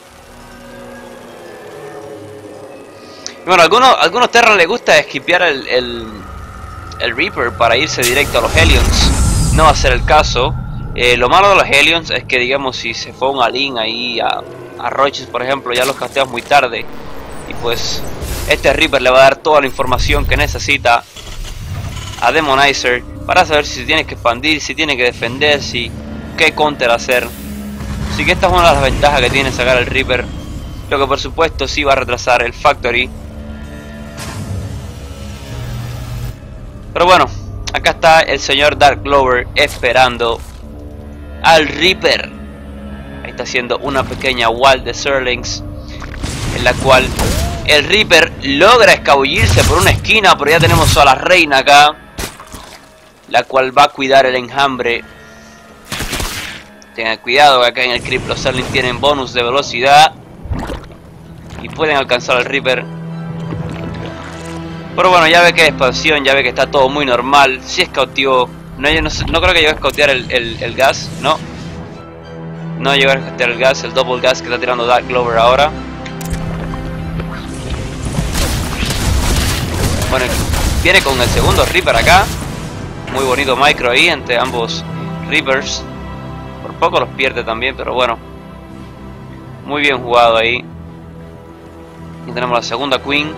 Y bueno, a algunos, algunos Terran les gusta esquipear el, el, el Reaper para irse directo a los Hellions. No va a ser el caso. Eh, lo malo de los Hellions es que, digamos, si se fue un Alin ahí a, a Roaches, por ejemplo, ya los casteas muy tarde. Y pues este Reaper le va a dar toda la información que necesita a Demonizer para saber si se tiene que expandir, si tiene que defender, si qué counter hacer. Así que esta es una de las ventajas que tiene sacar el Reaper. Lo que por supuesto sí va a retrasar el Factory. Pero bueno, acá está el señor Dark Glover esperando al Reaper. Ahí está haciendo una pequeña wall de Zerlings, en la cual el Reaper logra escabullirse por una esquina, pero ya tenemos a la reina acá, la cual va a cuidar el enjambre. Tengan cuidado que acá en el Crypt los Zerlings tienen bonus de velocidad y pueden alcanzar al Reaper. Pero bueno, ya ve que es expansión, ya ve que está todo muy normal. Si escauteó, no, no, no creo que llegue a escautear el, el, el gas, no. No llegó a escautear el gas, el double gas que está tirando Dark Glover ahora. Bueno, viene con el segundo Reaper acá. Muy bonito micro ahí entre ambos Reapers. Por poco los pierde también, pero bueno. Muy bien jugado ahí. Y tenemos la segunda Queen.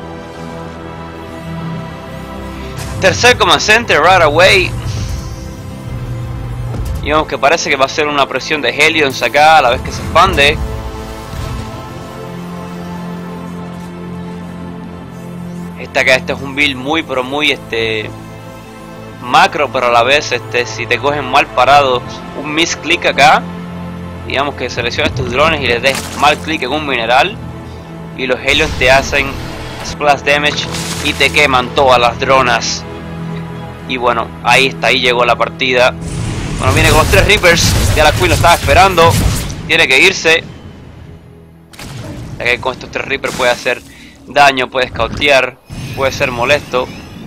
Tercer Command Center right away. Y vemos que parece que va a ser una presión de Hellions acá a la vez que se expande. Este acá, este es un build muy pero muy este macro, pero a la vez este si te cogen mal parado un misclick acá, digamos que seleccionas tus drones y les des mal click en un mineral y los Hellions te hacen splash damage y te queman todas las dronas. Y bueno, ahí está, ahí llegó la partida. Bueno, viene con los tres Reapers, ya la Queen lo estaba esperando, tiene que irse, ya que con estos tres Reapers puede hacer daño, puede scoutear, puede ser molesto.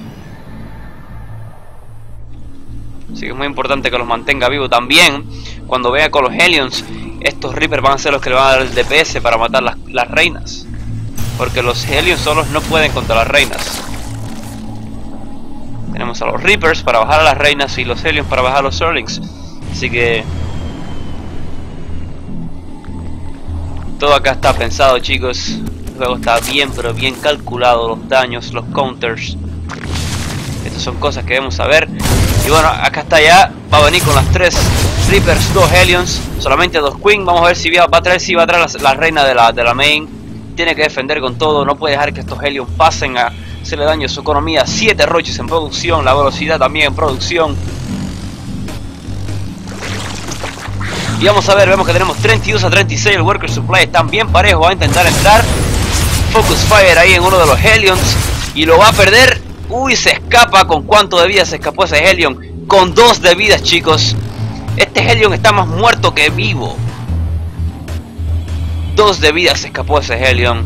Así que es muy importante que los mantenga vivos. También, cuando vea con los Hellions, estos Reapers van a ser los que le van a dar el D P S para matar las, las reinas. Porque los Hellions solos no pueden contra las reinas. Tenemos a los Reapers para bajar a las reinas y los Hellions para bajar a los Zerlings. Así que todo acá está pensado, chicos. Luego está bien pero bien calculado los daños, los counters. Estas son cosas que debemos saber. Y bueno, acá está ya. Va a venir con las tres Reapers, dos Hellions, solamente dos Queen. Vamos a ver si va a traer, si va a traer la, la reina de la, de la main. Tiene que defender con todo. No puede dejar que estos Hellions pasen a hacerle daño a su economía. siete Roaches en producción. La velocidad también en producción. Y vamos a ver, vemos que tenemos treinta y dos a treinta y seis. El Worker Supply están bien parejos. Va a intentar entrar. Focus Fire ahí en uno de los Hellions. Y lo va a perder. Uy, se escapa. ¿Con cuánto de vida se escapó ese Hellion? Con dos de vidas, chicos. Este Hellion está más muerto que vivo. Dos de vida se escapó ese Hellion.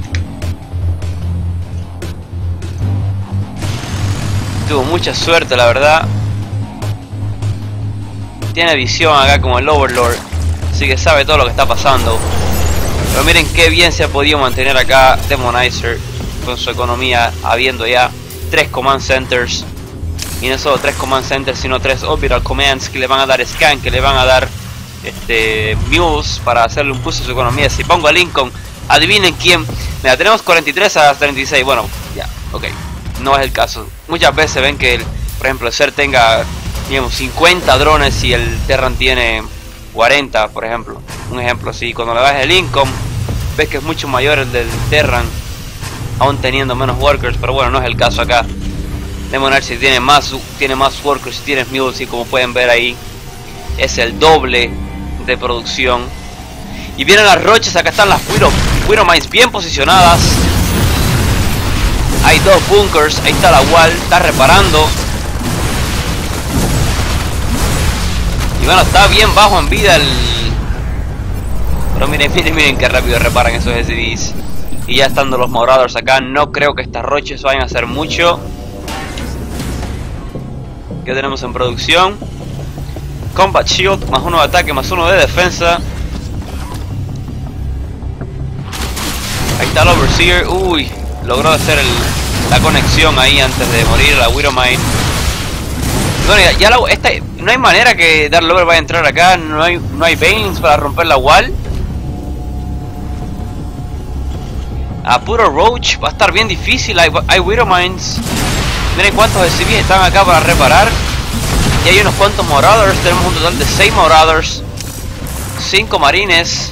Tuvo mucha suerte, la verdad. Tiene visión acá como el Overlord, así que sabe todo lo que está pasando. Pero miren qué bien se ha podido mantener acá Demonizer con su economía, habiendo ya tres Command Centers. Y no solo tres Command Centers, sino tres Orbital Commands que le van a dar Scan, que le van a dar este Mules para hacerle un boost a su economía. Si pongo a Lincoln, adivinen quién. Mira, tenemos cuarenta y tres a treinta y seis. Bueno, ya, ok. No es el caso. Muchas veces ven que, el, por ejemplo, el Ser tenga, digamos, cincuenta drones y el Terran tiene cuarenta, por ejemplo. Un ejemplo así. Cuando le das el Lincoln, ves que es mucho mayor el del Terran, aún teniendo menos workers. Pero bueno, no es el caso acá. Demonizer tiene más, tiene más workers, tiene mules, y como pueden ver ahí, es el doble de producción. Y vienen las Roaches. Acá están las Widow Mines bien posicionadas. Hay dos bunkers, ahí está la wall, está reparando. Y bueno, está bien bajo en vida el Pero miren, miren, miren qué rápido reparan esos S C Vs. Y ya estando los Marauders acá, no creo que estas roches vayan a hacer mucho. ¿Qué tenemos en producción? Combat Shield, más uno de ataque, más uno de defensa. Ahí está el Overseer. Uy, logró hacer el, la conexión ahí antes de morir la Widowmine. Bueno, ya, ya la, esta, no hay manera que Dark Lover vaya a entrar acá. No hay, no hay Banes para romper la wall. A puro Roach va a estar bien difícil. Hay, hay Widowmines. Miren cuántos S C Vs están acá para reparar. Y hay unos cuantos Marauders. Tenemos un total de seis Marauders, cinco Marines.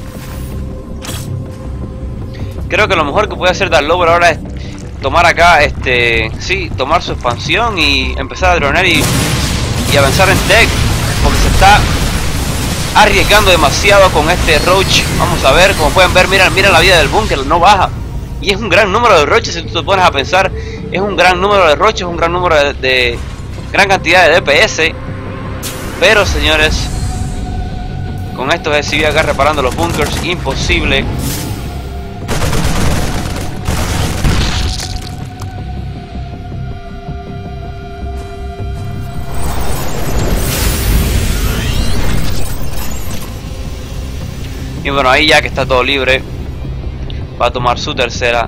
Creo que lo mejor que puede hacer Dark Lover ahora es tomar acá, este, sí, tomar su expansión y empezar a dronear y, y avanzar en tech. Porque se está arriesgando demasiado con este Roach. Vamos a ver, como pueden ver, miren, miren la vida del búnker, no baja. Y es un gran número de roches, si tú te pones a pensar. Es un gran número de roches, un gran número de, de gran cantidad de D P S. Pero señores, con estos S C V acá reparando los bunkers, imposible. Y bueno, ahí ya que está todo libre, va a tomar su tercera.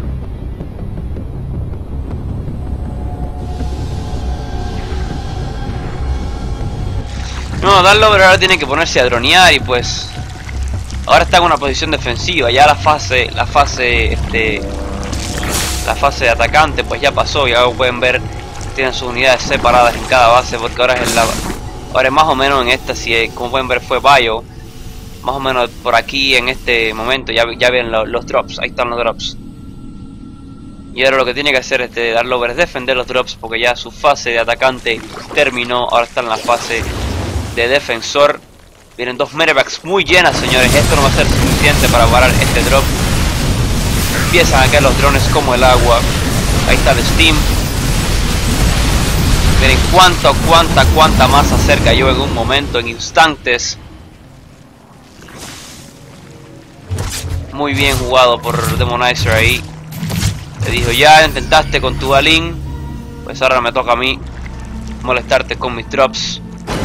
No, Dark Lover ahora tiene que ponerse a dronear y pues ahora está en una posición defensiva. Ya la fase, la fase, este, la fase de atacante pues ya pasó. Ya como pueden ver, tienen sus unidades separadas en cada base porque ahora es en la, ahora es más o menos en esta, si como pueden ver fue Bio. Más o menos por aquí en este momento ya, ya ven lo, los drops, ahí están los drops. Y ahora lo que tiene que hacer este Dark Lover es defender los drops porque ya su fase de atacante terminó. Ahora está en la fase de defensor. Vienen dos medevacs muy llenas, señores. Esto no va a ser suficiente para parar este drop. Empiezan a caer los drones como el agua. Ahí está el Steam. Miren cuánto, cuánta, cuánta masa cerca yo en un momento, en instantes. Muy bien jugado por Demonizer ahí. Le dijo, ya intentaste con tu Balin, pues ahora me toca a mí molestarte con mis drops.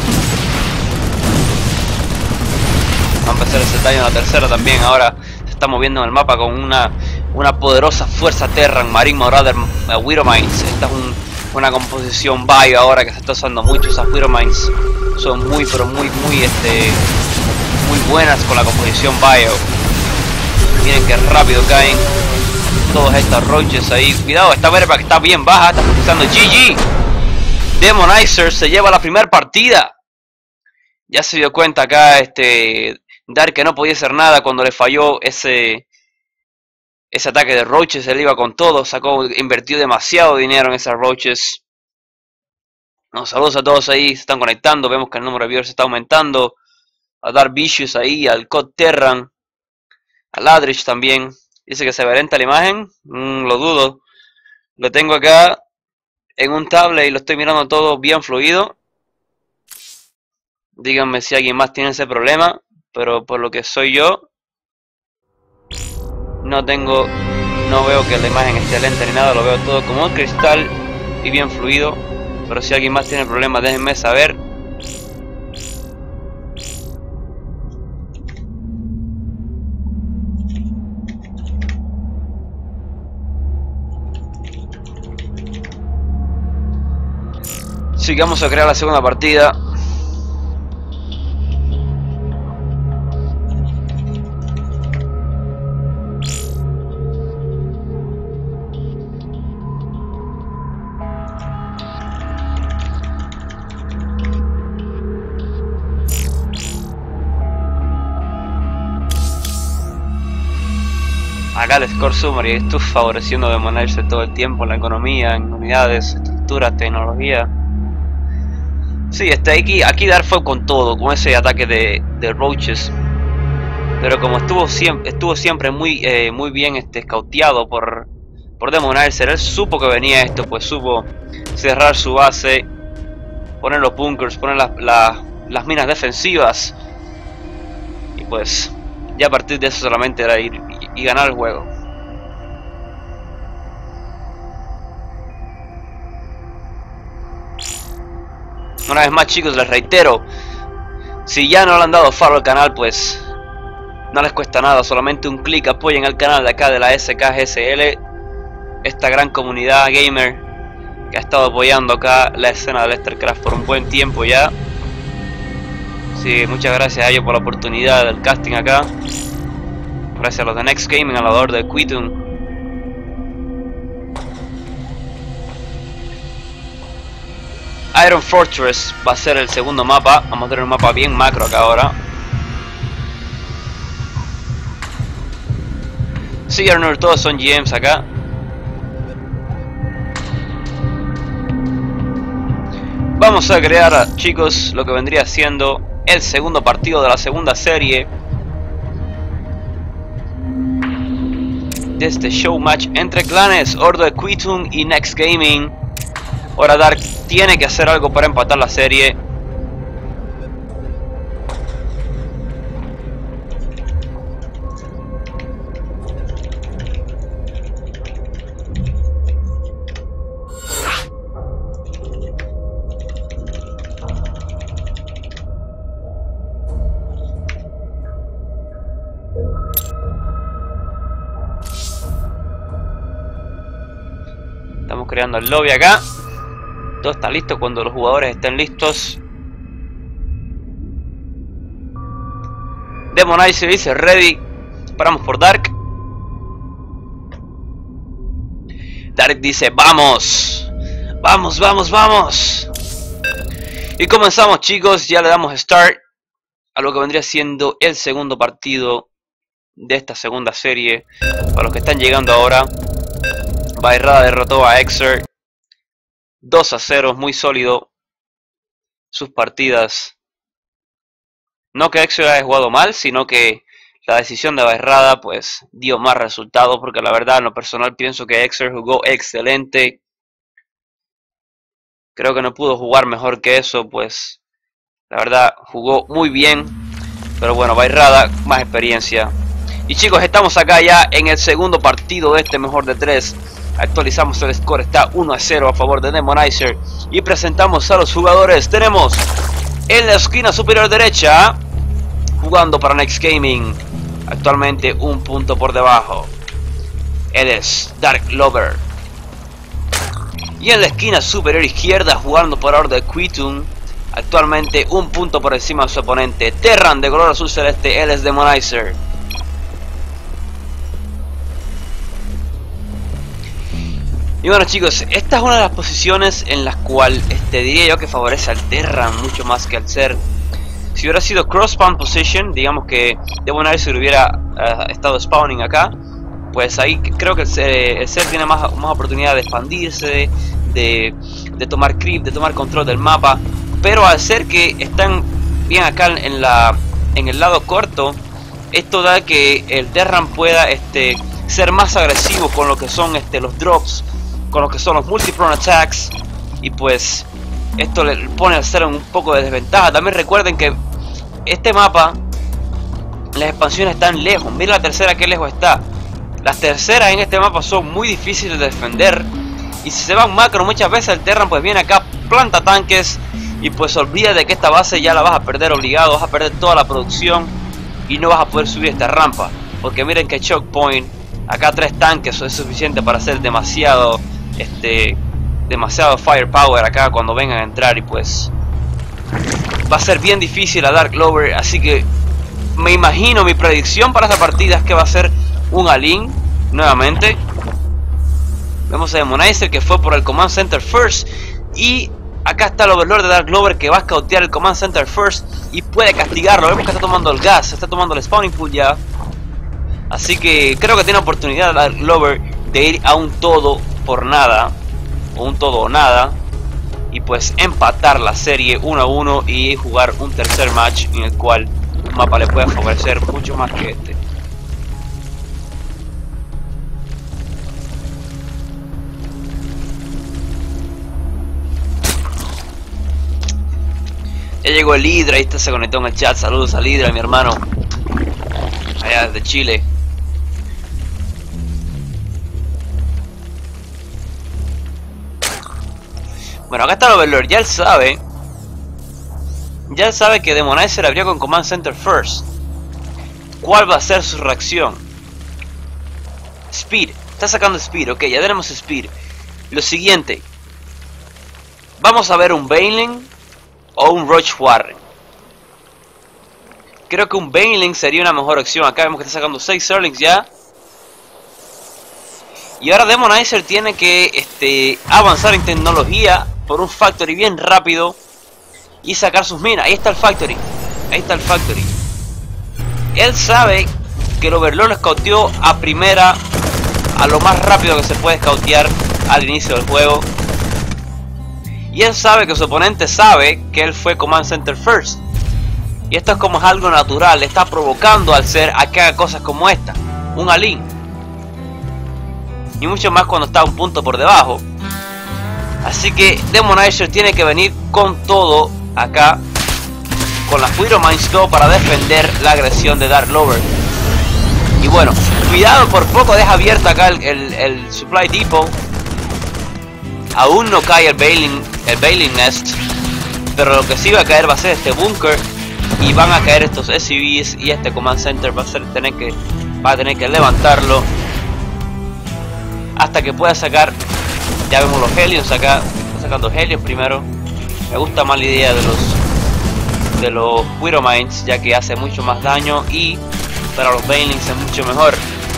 Va a empezar ese daño en la tercera también. Ahora se está moviendo en el mapa con una, una poderosa fuerza Terran, Marine Marauder, uh, Widowmines. Esta es un, una composición Bio ahora que se está usando mucho. Esas Widowmines son muy pero muy muy este muy buenas con la composición Bio. Miren que rápido caen todos estos roaches ahí. Cuidado, esta verba que está bien baja, está utilizando G G. Demonizer se lleva la primera partida. Ya se dio cuenta acá este Dark que no podía hacer nada cuando le falló ese ese ataque de roaches. Él iba con todo, sacó, invirtió demasiado dinero en esas roaches. Nos saludos a todos ahí, se están conectando. Vemos que el número de viewers está aumentando. A Dark Vicious ahí, al Cod Terran, a Ladrich también. Dice que se ve lenta la imagen. Mm, lo dudo. Lo tengo acá en un tablet y lo estoy mirando todo bien fluido. Díganme si alguien más tiene ese problema. Pero por lo que soy yo, no tengo, no veo que la imagen esté lenta ni nada. Lo veo todo como cristal y bien fluido. Pero si alguien más tiene problemas, déjenme saber. Así que vamos a crear la segunda partida. Acá el Score Summary, esto favoreciendo a Demonizer todo el tiempo en la economía, en unidades, estructuras, tecnología. Sí, este, aquí, aquí Dark fue con todo, con ese ataque de, de roaches. Pero como estuvo siempre, estuvo siempre muy, eh, muy bien este, scouteado por, por Demonizer, él supo que venía esto, pues supo cerrar su base, poner los bunkers, poner las, las, las minas defensivas. Y pues Ya a partir de eso solamente era ir y, y ganar el juego. Una vez más, chicos, les reitero, si ya no le han dado follow al canal, pues no les cuesta nada, solamente un clic, apoyen al canal de acá de la S K G S L, esta gran comunidad gamer que ha estado apoyando acá la escena de StarCraft por un buen tiempo ya. Sí, muchas gracias a ellos por la oportunidad del casting acá. Gracias a los de Next Gaming, a los de Quitun. Iron Fortress va a ser el segundo mapa. Vamos a tener un mapa bien macro acá ahora. Sí, Arnold, todos son G Ms acá. Vamos a crear, chicos, lo que vendría siendo el segundo partido de la segunda serie de este show match entre clanes Ordo de Quitun y Next Gaming. Ahora Dark tiene que hacer algo para empatar la serie. Estamos creando el lobby acá. Todo está listo cuando los jugadores estén listos. Demonizer dice ready. Paramos por Dark. Dark dice vamos. Vamos, vamos, vamos. Y comenzamos, chicos. Ya le damos start a lo que vendría siendo el segundo partido de esta segunda serie. Para los que están llegando ahora, Bayrrada derrotó a Exer dos a cero, muy sólido sus partidas. No que Exer haya jugado mal, sino que la decisión de Bayrrada pues dio más resultados, porque la verdad en lo personal pienso que Exer jugó excelente. Creo que no pudo jugar mejor que eso, pues la verdad jugó muy bien. Pero bueno, Bayrrada, más experiencia. Y chicos, estamos acá ya en el segundo partido de este mejor de tres. Actualizamos el score, está uno a cero a favor de Demonizer. Y presentamos a los jugadores. Tenemos en la esquina superior derecha, jugando para Next Gaming, actualmente un punto por debajo, él es Dark Lover. Y en la esquina superior izquierda, jugando para Ordo de Quitun, actualmente un punto por encima de su oponente, Terran de color azul celeste, él es Demonizer. Y bueno, chicos, esta es una de las posiciones en las cuales este, diría yo que favorece al Terran mucho más que al Ser. Si hubiera sido cross spawn position, digamos que Demonizer hubiera uh, estado spawning acá, pues ahí creo que el Ser, el ser tiene más, más oportunidad de expandirse, de, de tomar creep, de tomar control del mapa. Pero al ser que están bien acá en, la, en el lado corto, esto da que el Terran pueda este, ser más agresivo con lo que son este, los drops, con lo que son los multi-prone attacks, y pues esto le pone al Ser en un poco de desventaja. También recuerden que este mapa, las expansiones están lejos. Miren la tercera que lejos está. Las terceras en este mapa son muy difíciles de defender, y si se van macro muchas veces el Terran pues viene acá, planta tanques, y pues olvida de que esta base ya la vas a perder obligado, vas a perder toda la producción y no vas a poder subir esta rampa, porque miren que choke point, acá tres tanques eso es suficiente para hacer demasiado este demasiado firepower acá cuando vengan a entrar, y pues va a ser bien difícil a Dark Lover. Así que me imagino, mi predicción para esta partida es que va a ser un all-in nuevamente. Vemos a Demonizer que fue por el Command Center first, y acá está el Overlord de Dark Lover que va a scoutear el Command Center first y puede castigarlo. Vemos que está tomando el gas, está tomando el spawning pool ya. Así que creo que tiene oportunidad Dark Lover de ir a un todo por nada, o un todo o nada, y pues empatar la serie uno a uno y jugar un tercer match en el cual un mapa le puede favorecer mucho más que este. Ya llegó el Hydra, ahí está, se conectó en el chat. Saludos al Hydra, mi hermano. Ahí allá de Chile. Bueno, acá está el Overlord, ya él sabe. Ya él sabe que Demonizer abrió con Command Center first. ¿Cuál va a ser su reacción? Speed, está sacando Speed, ok, ya tenemos Speed. Lo siguiente. Vamos a ver un Baneling o un Roach Warren. Creo que un Baneling sería una mejor opción. Acá vemos que está sacando seis Zerlings ya. Y ahora Demonizer tiene que este, avanzar en tecnología por un Factory bien rápido y sacar sus minas. Ahí está el Factory. Ahí está el Factory. Él sabe que el Overlord scouteó a primera, a lo más rápido que se puede scoutear al inicio del juego. Y él sabe que su oponente sabe que él fue Command Center first. Y esto es como algo natural. Le está provocando al ser a que haga cosas como esta. Un Alin. Y mucho más cuando está un punto por debajo. Así que Demonizer tiene que venir con todo acá. Con la Hero Mind Scope para defender la agresión de Dark Lover. Y bueno, cuidado, por poco deja abierto acá el, el, el Supply Depot. Aún no cae el Baneling, el Baneling Nest. Pero lo que sí va a caer va a ser este búnker. Y van a caer estos S U Vs. Y este Command Center va a, ser, tener que, va a tener que levantarlo hasta que pueda sacar. Ya vemos los Helios acá. Está sacando Helios primero. Me gusta más la idea de los de los Hero Minds, ya que hace mucho más daño y para los Banelings es mucho mejor.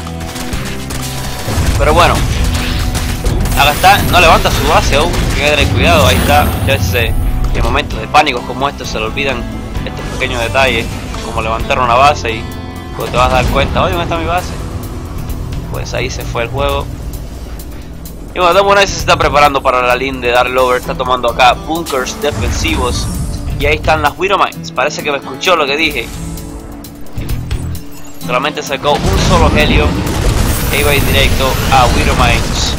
Pero bueno, acá está, no levanta su base aún, hay que tener cuidado. Ahí está, ya sé, en momentos de pánico como estos se le olvidan estos pequeños detalles, como levantar una base y cuando te vas a dar cuenta, oye, ¿dónde está mi base? Pues ahí se fue el juego. Y bueno, Demonizer se está preparando para la línea de Dark Lover, está tomando acá bunkers defensivos. Y ahí están las Hero Minds. Parece que me escuchó lo que dije. Solamente sacó un solo Helio e iba a ir directo a Hero Minds.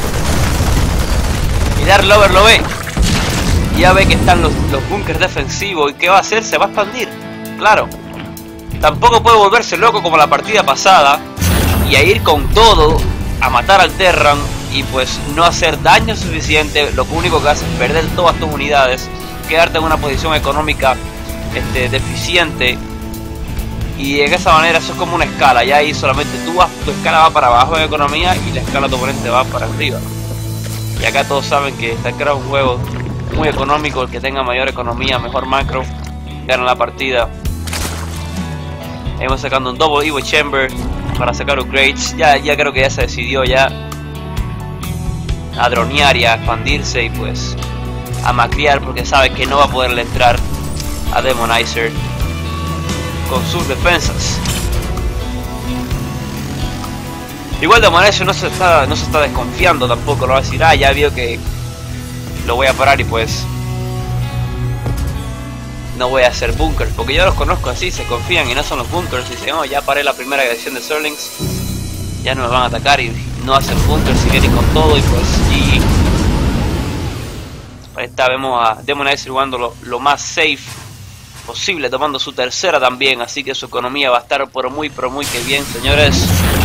Y Dark Lover lo ve. Ya ve que están los, los bunkers defensivos. ¿Y qué va a hacer? Se va a expandir. Claro. Tampoco puede volverse loco como la partida pasada y a ir con todo a matar al Terran y pues no hacer daño suficiente. Lo único que hace es perder todas tus unidades, quedarte en una posición económica este, deficiente. Y en esa manera eso es como una escala. Ya ahí solamente tú vas, tu escala va para abajo en economía y la escala de tu oponente va para arriba. Y acá todos saben que StarCraft es un juego muy económico. El que tenga mayor economía, mejor macro, gana la partida. Hemos sacando un Double Evo Chamber para sacar upgrades. Ya, ya creo que ya se decidió ya a dronear y a expandirse y pues a macriar, porque sabe que no va a poderle entrar a Demonizer con sus defensas. Igual Demonizer no se está, no se está desconfiando tampoco, no va a decir, ah, ya vio que lo voy a parar y pues no voy a hacer bunkers, porque yo los conozco así, se confían y no son los bunkers, y dicen, oh, ya paré la primera agresión de Zerlings, ya no me van a atacar y no hacen bunkers y vienen con todo y pues G G. Ahí está, vemos a Demonizer jugando lo, lo más safe posible, tomando su tercera también, así que su economía va a estar por muy, pero muy que bien, señores.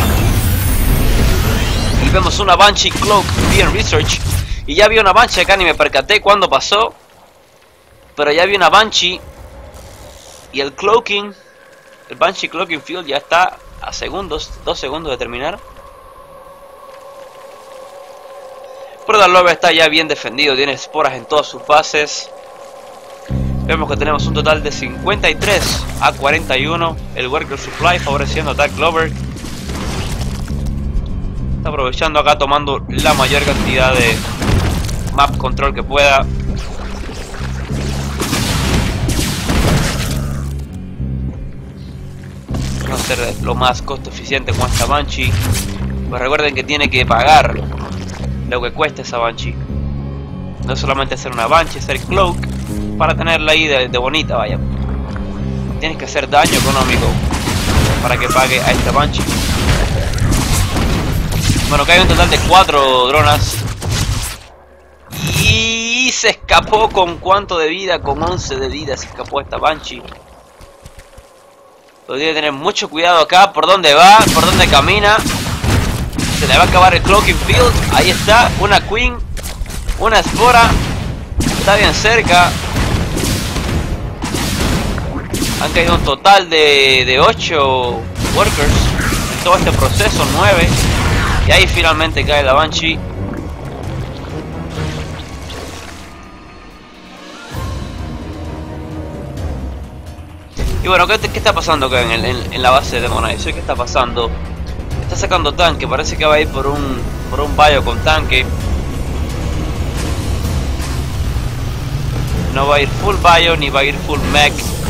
Y vemos una Banshee Cloak bien research, y ya vi una Banshee acá, ni me percaté cuando pasó, pero ya vi una Banshee, y el Cloaking, el Banshee Cloaking Field ya está a segundos, dos segundos de terminar. Pero Dark Lover está ya bien defendido, tiene esporas en todas sus bases. Vemos que tenemos un total de cincuenta y tres a cuarenta y uno. El Worker Supply favoreciendo a Dark Lover. Está aprovechando acá, tomando la mayor cantidad de map control que pueda. Vamos a ser lo más costo eficiente con esta Banshee. Pues recuerden que tiene que pagar lo que cuesta esa Banshee. No solamente hacer una Banshee, hacer Cloak para tenerla ahí de, de bonita, vaya. Tienes que hacer daño económico para que pague a esta Banshee. Bueno, cae un total de cuatro dronas. Y se escapó con cuánto de vida, con once de vida se escapó esta Banshee. Pero tiene que tener mucho cuidado acá. Por dónde va, por dónde camina. Se le va a acabar el Cloaking Field. Ahí está, una Queen. Una Espora. Está bien cerca. Han caído un total de, de ocho workers en todo este proceso, nueve. Y ahí finalmente cae la Banshee. Y bueno, ¿qué, qué está pasando acá en, el, en, en la base de Demonizer? ¿Qué está pasando? Está sacando tanque, parece que va a ir por un por un bio con tanque. No va a ir full bio ni va a ir full mech.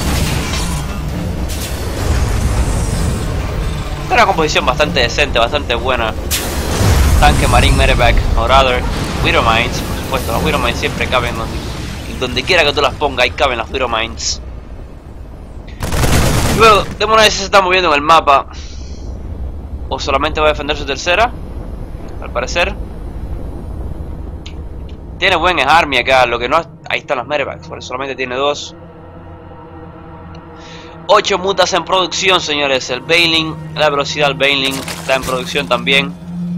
Esta es una composición bastante decente, bastante buena. Tanque, Marine, Medevac, Marauder, Widowmines, por supuesto. Las Widowmines siempre caben donde, donde quiera que tú las pongas, ahí caben las Widowmines. Y luego, Demonizer se está moviendo en el mapa. O solamente va a defender su tercera, al parecer. Tiene buen army acá, lo que no... Ahí están las Medevacs, por eso solamente tiene dos. ocho mutas en producción, señores. El Bailing, la velocidad del Bailing está en producción también.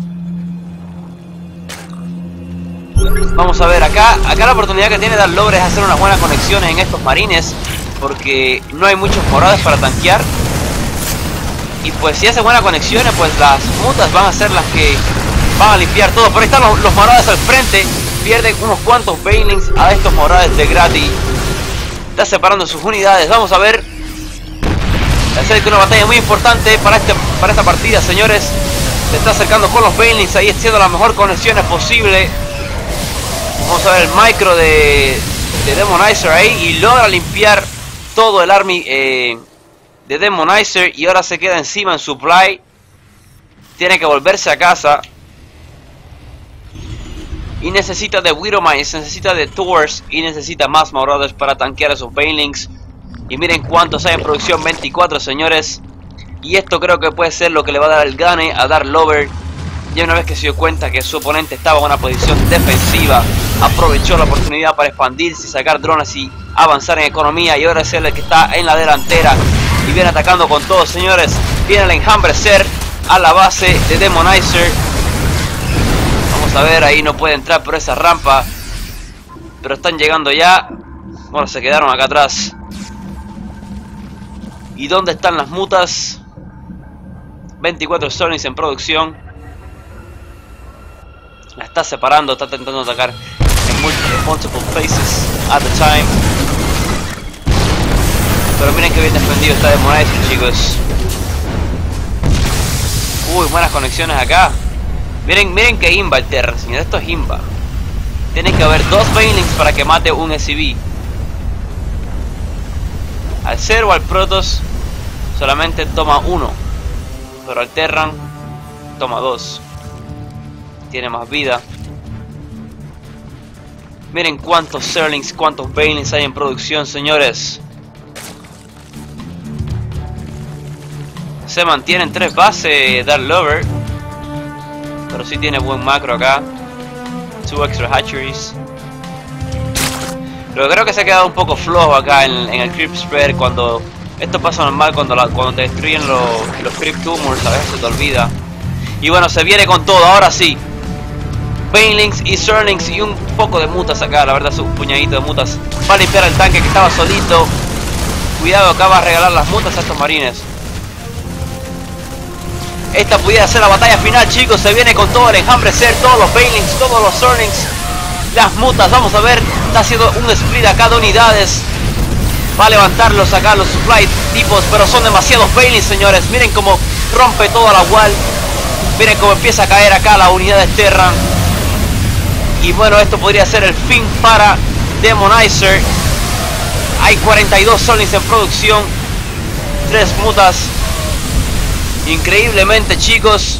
Vamos a ver, acá acá la oportunidad que tiene Dark Lord es hacer unas buenas conexiones en estos marines, porque no hay muchos morados para tanquear. Y pues si hace buenas conexiones, pues las mutas van a ser las que van a limpiar todo. Por ahí están los, los morados al frente. Pierden unos cuantos Bailings a estos morados de gratis. Está separando sus unidades. Vamos a ver. Se acerca una batalla muy importante para, este, para esta partida, señores. Se está acercando con los Bailings. Ahí haciendo las mejores conexiones posible. Vamos a ver el micro de, de Demonizer ahí. Y logra limpiar todo el army eh, de Demonizer. Y ahora se queda encima en supply. Tiene que volverse a casa. Y necesita de Widowmines, necesita de Tours y necesita más Marauders para tanquear a esos Bailings. Y miren cuántos hay en producción, veinticuatro, señores. Y esto creo que puede ser lo que le va a dar el gane a Dark Lord. Ya una vez que se dio cuenta que su oponente estaba en una posición defensiva, aprovechó la oportunidad para expandirse, sacar drones y avanzar en economía. Y ahora es el que está en la delantera y viene atacando con todo, señores. Viene el Enjambrecer a la base de Demonizer. Vamos a ver, ahí no puede entrar por esa rampa, pero están llegando ya. Bueno, se quedaron acá atrás. ¿Y dónde están las mutas? veinticuatro Stornings en producción. La está separando, está intentando atacar en multiple, multiple places at the time. Pero miren que bien defendido está Demonizer, chicos. Uy, buenas conexiones acá. Miren, miren que imba el Terra, señor. Esto es imba. Tiene que haber dos Bailings para que mate un S C V. Al Zero o al Protoss solamente toma uno, pero al Terran toma dos. Tiene más vida. Miren cuántos Zerlings, cuántos Bailings hay en producción, señores. Se mantienen tres bases Dark Lord, pero sí tiene buen macro acá. Two extra hatcheries. Pero creo que se ha quedado un poco flojo acá en, en el Creep Spread. Cuando esto pasa normal, cuando, la, cuando te destruyen los, los Creep Tumors, a veces se te olvida. Y bueno, se viene con todo, ahora sí. Bailings y Zerlings y un poco de mutas acá, la verdad, un puñadito de mutas. Va a limpiar el tanque que estaba solito. Cuidado, acá va a regalar las mutas a estos marines. Esta pudiera ser la batalla final, chicos. Se viene con todo el Enjambrecer, todos los Bailings, todos los Zerlings, las mutas. Vamos a ver, está haciendo un split acá de unidades. Va a levantarlos acá los supply tipos, pero son demasiados Bailings, señores. Miren cómo rompe toda la wall. Miren cómo empieza a caer acá la unidad de Terran. Y bueno, esto podría ser el fin para Demonizer. Hay cuarenta y dos Zerlings en producción, tres mutas. Increíblemente, chicos,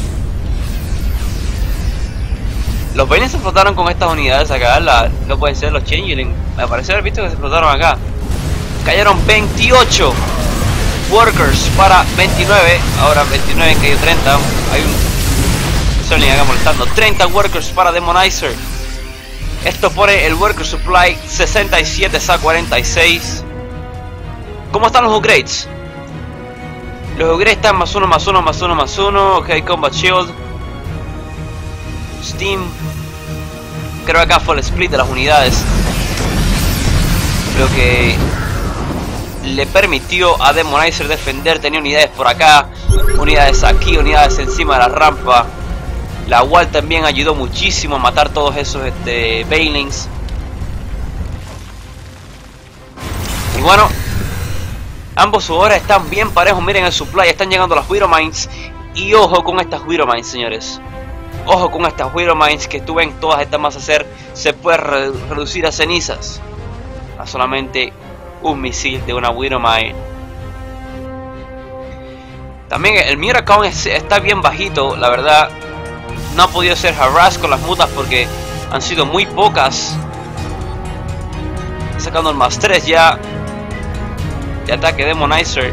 los Bailings se explotaron con estas unidades acá. La, no pueden ser los Changeling. Me parece haber visto que se explotaron acá. Cayeron veintiocho workers para veintinueve. Ahora veintinueve cayó treinta. Hay un Zerling acá molestando. treinta workers para Demonizer. Esto pone el worker supply sesenta y siete a cuarenta y seis. ¿Cómo están los upgrades? Los upgrades están más uno, más uno, más uno, más uno. Ok, Combat Shield. Steam. Creo que acá fue el split de las unidades. Lo que le permitió a Demonizer defender. Tenía unidades por acá, unidades aquí, unidades encima de la rampa. La Wall también ayudó muchísimo a matar todos esos este, Banelings. Y bueno, ambos jugadores están bien parejos. Miren el supply, están llegando las Widowmines. Y ojo con estas Widowmines, señores. Ojo con estas Widowmines que tú ven todas estas más hacer. Se puede re reducir a cenizas a solamente un misil de una Widowmine. También el Muta Count está bien bajito, la verdad. No ha podido ser harass con las mutas porque han sido muy pocas. Está sacando el más tres ya de ataque Demonizer.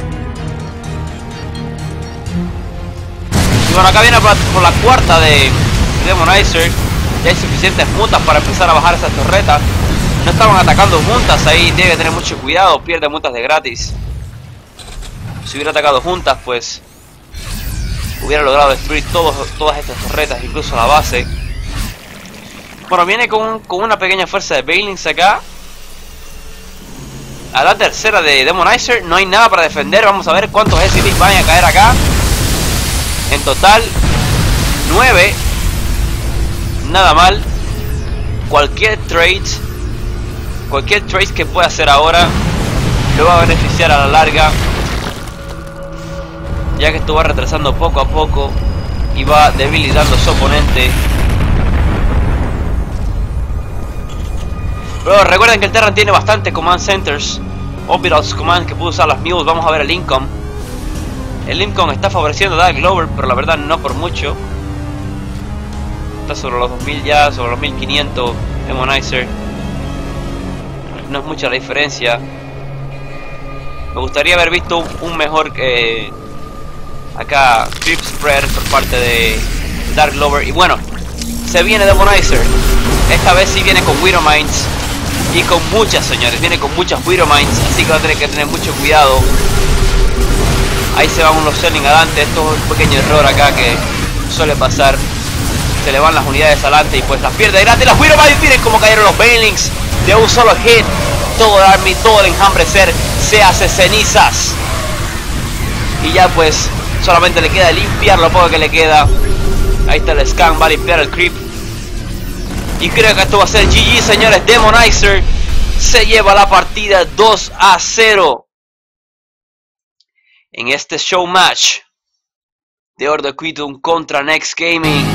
Y bueno, acá viene por, por la cuarta de Demonizer. Ya hay suficientes mutas para empezar a bajar esas torretas. No estaban atacando juntas ahí, debe tener mucho cuidado, pierde mutas de gratis. Si hubiera atacado juntas, pues hubiera logrado destruir todos, todas estas torretas, incluso la base. Bueno, viene con, con una pequeña fuerza de Banelings acá. A la tercera de Demonizer, no hay nada para defender. Vamos a ver cuántos S C Ps van a caer acá. En total, nueve. Nada mal. Cualquier trade, cualquier trade que pueda hacer ahora lo va a beneficiar a la larga, ya que esto va retrasando poco a poco y va debilitando a su oponente. Pero recuerden que el Terran tiene bastante command centers, Orbitals command que puede usar las mules. Vamos a ver el income. El income está favoreciendo a Dark Glover, pero la verdad no por mucho. Está sobre los dos mil ya, sobre los mil quinientos Demonizer. No es mucha la diferencia. Me gustaría haber visto un, un mejor eh, acá creep spread por parte de Dark Glover. Y bueno, se viene Demonizer. Esta vez sí viene con Widowmines. Y con muchas, señores, viene con muchas Widowmines. Así que va a tener que tener mucho cuidado. Ahí se van unos Selling adelante. Esto es un pequeño error acá que suele pasar. Se le van las unidades adelante y pues las pierde gratis. Las Widowmines, miren cómo cayeron los Banelings. De un solo hit, todo el army, todo el enjambre ser se hace cenizas. Y ya pues solamente le queda limpiar lo poco que le queda. Ahí está el scan, va a limpiar el creep. Y creo que esto va a ser G G, señores. Demonizer se lleva la partida dos a cero en este show match de Horde of Quidum contra Next Gaming.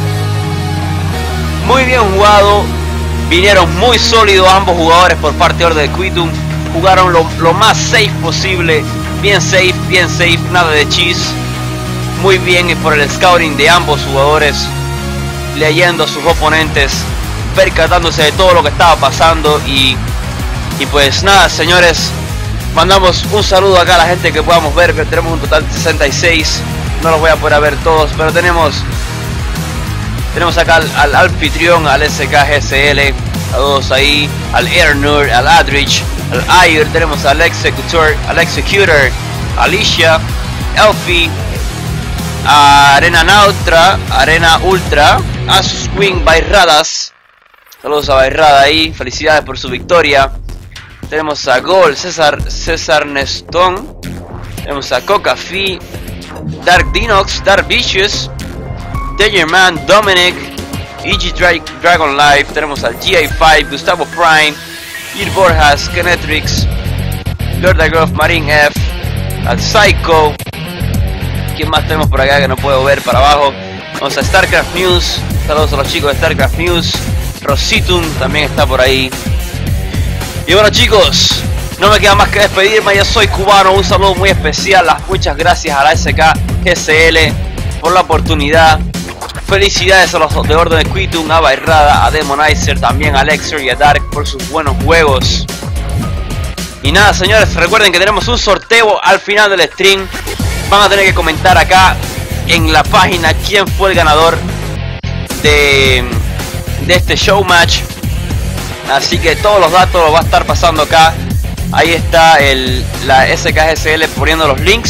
Muy bien jugado. Vinieron muy sólidos ambos jugadores por parte de Horde of Quidum. Jugaron lo, lo más safe posible. Bien safe, bien safe, nada de cheese. Muy bien y por el scouting de ambos jugadores, leyendo a sus oponentes, percatándose de todo lo que estaba pasando. Y, y pues nada, señores, mandamos un saludo acá a la gente que podamos ver, que tenemos un total de sesenta y seis. No los voy a poder ver todos, pero tenemos tenemos acá al, al anfitrión, al S K G S L, a todos ahí, al Airnerd, al Adrich, al Ayer, tenemos al Executor, al Executor, Alicia, Elfie, a Arena Neutra, Arena Ultra, Asus Wing, Bairradas. Saludos a Bairrada ahí, felicidades por su victoria. Tenemos a Gol, César, César Neston. Tenemos a Coca Fee, Dark Dinox, Dark Vicious, Dangerman, Dominic, E G Dra Dragon Life. Tenemos al G A cinco, Gustavo Prime, Ir Borjas, Kenetrix, Lordagroff, Marine F, al Psycho. ¿Quién más tenemos por acá que no puedo ver para abajo? Vamos a StarCraft News. Saludos a los chicos de StarCraft News. Rositum también está por ahí. Y bueno, chicos, no me queda más que despedirme. Yo soy cubano. Un saludo muy especial. Las muchas gracias a la S K G S L por la oportunidad. Felicidades a los de Horde of Quidum, a Bairrada, a Demonizer, también a Lexer y a Dark por sus buenos juegos. Y nada, señores, recuerden que tenemos un sorteo al final del stream. Van a tener que comentar acá en la página quién fue el ganador de, de este show match. Así que todos los datos los va a estar pasando acá. Ahí está el, la S K G S L poniendo los links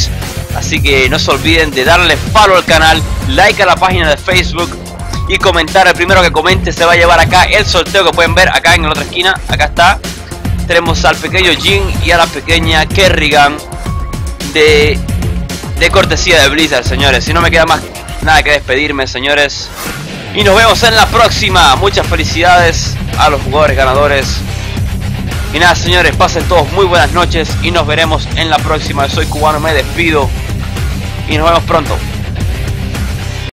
Así que no se olviden de darle follow al canal, like a la página de Facebook y comentar. El primero que comente se va a llevar acá el sorteo que pueden ver acá en la otra esquina. Acá está. Tenemos al pequeño Jin y a la pequeña Kerrigan de, de cortesía de Blizzard, señores. Si no me queda más nada que despedirme, señores. Y nos vemos en la próxima. Muchas felicidades a los jugadores ganadores. Y nada, señores, pasen todos muy buenas noches y nos veremos en la próxima. Soy Cubano, me despido y nos vemos pronto.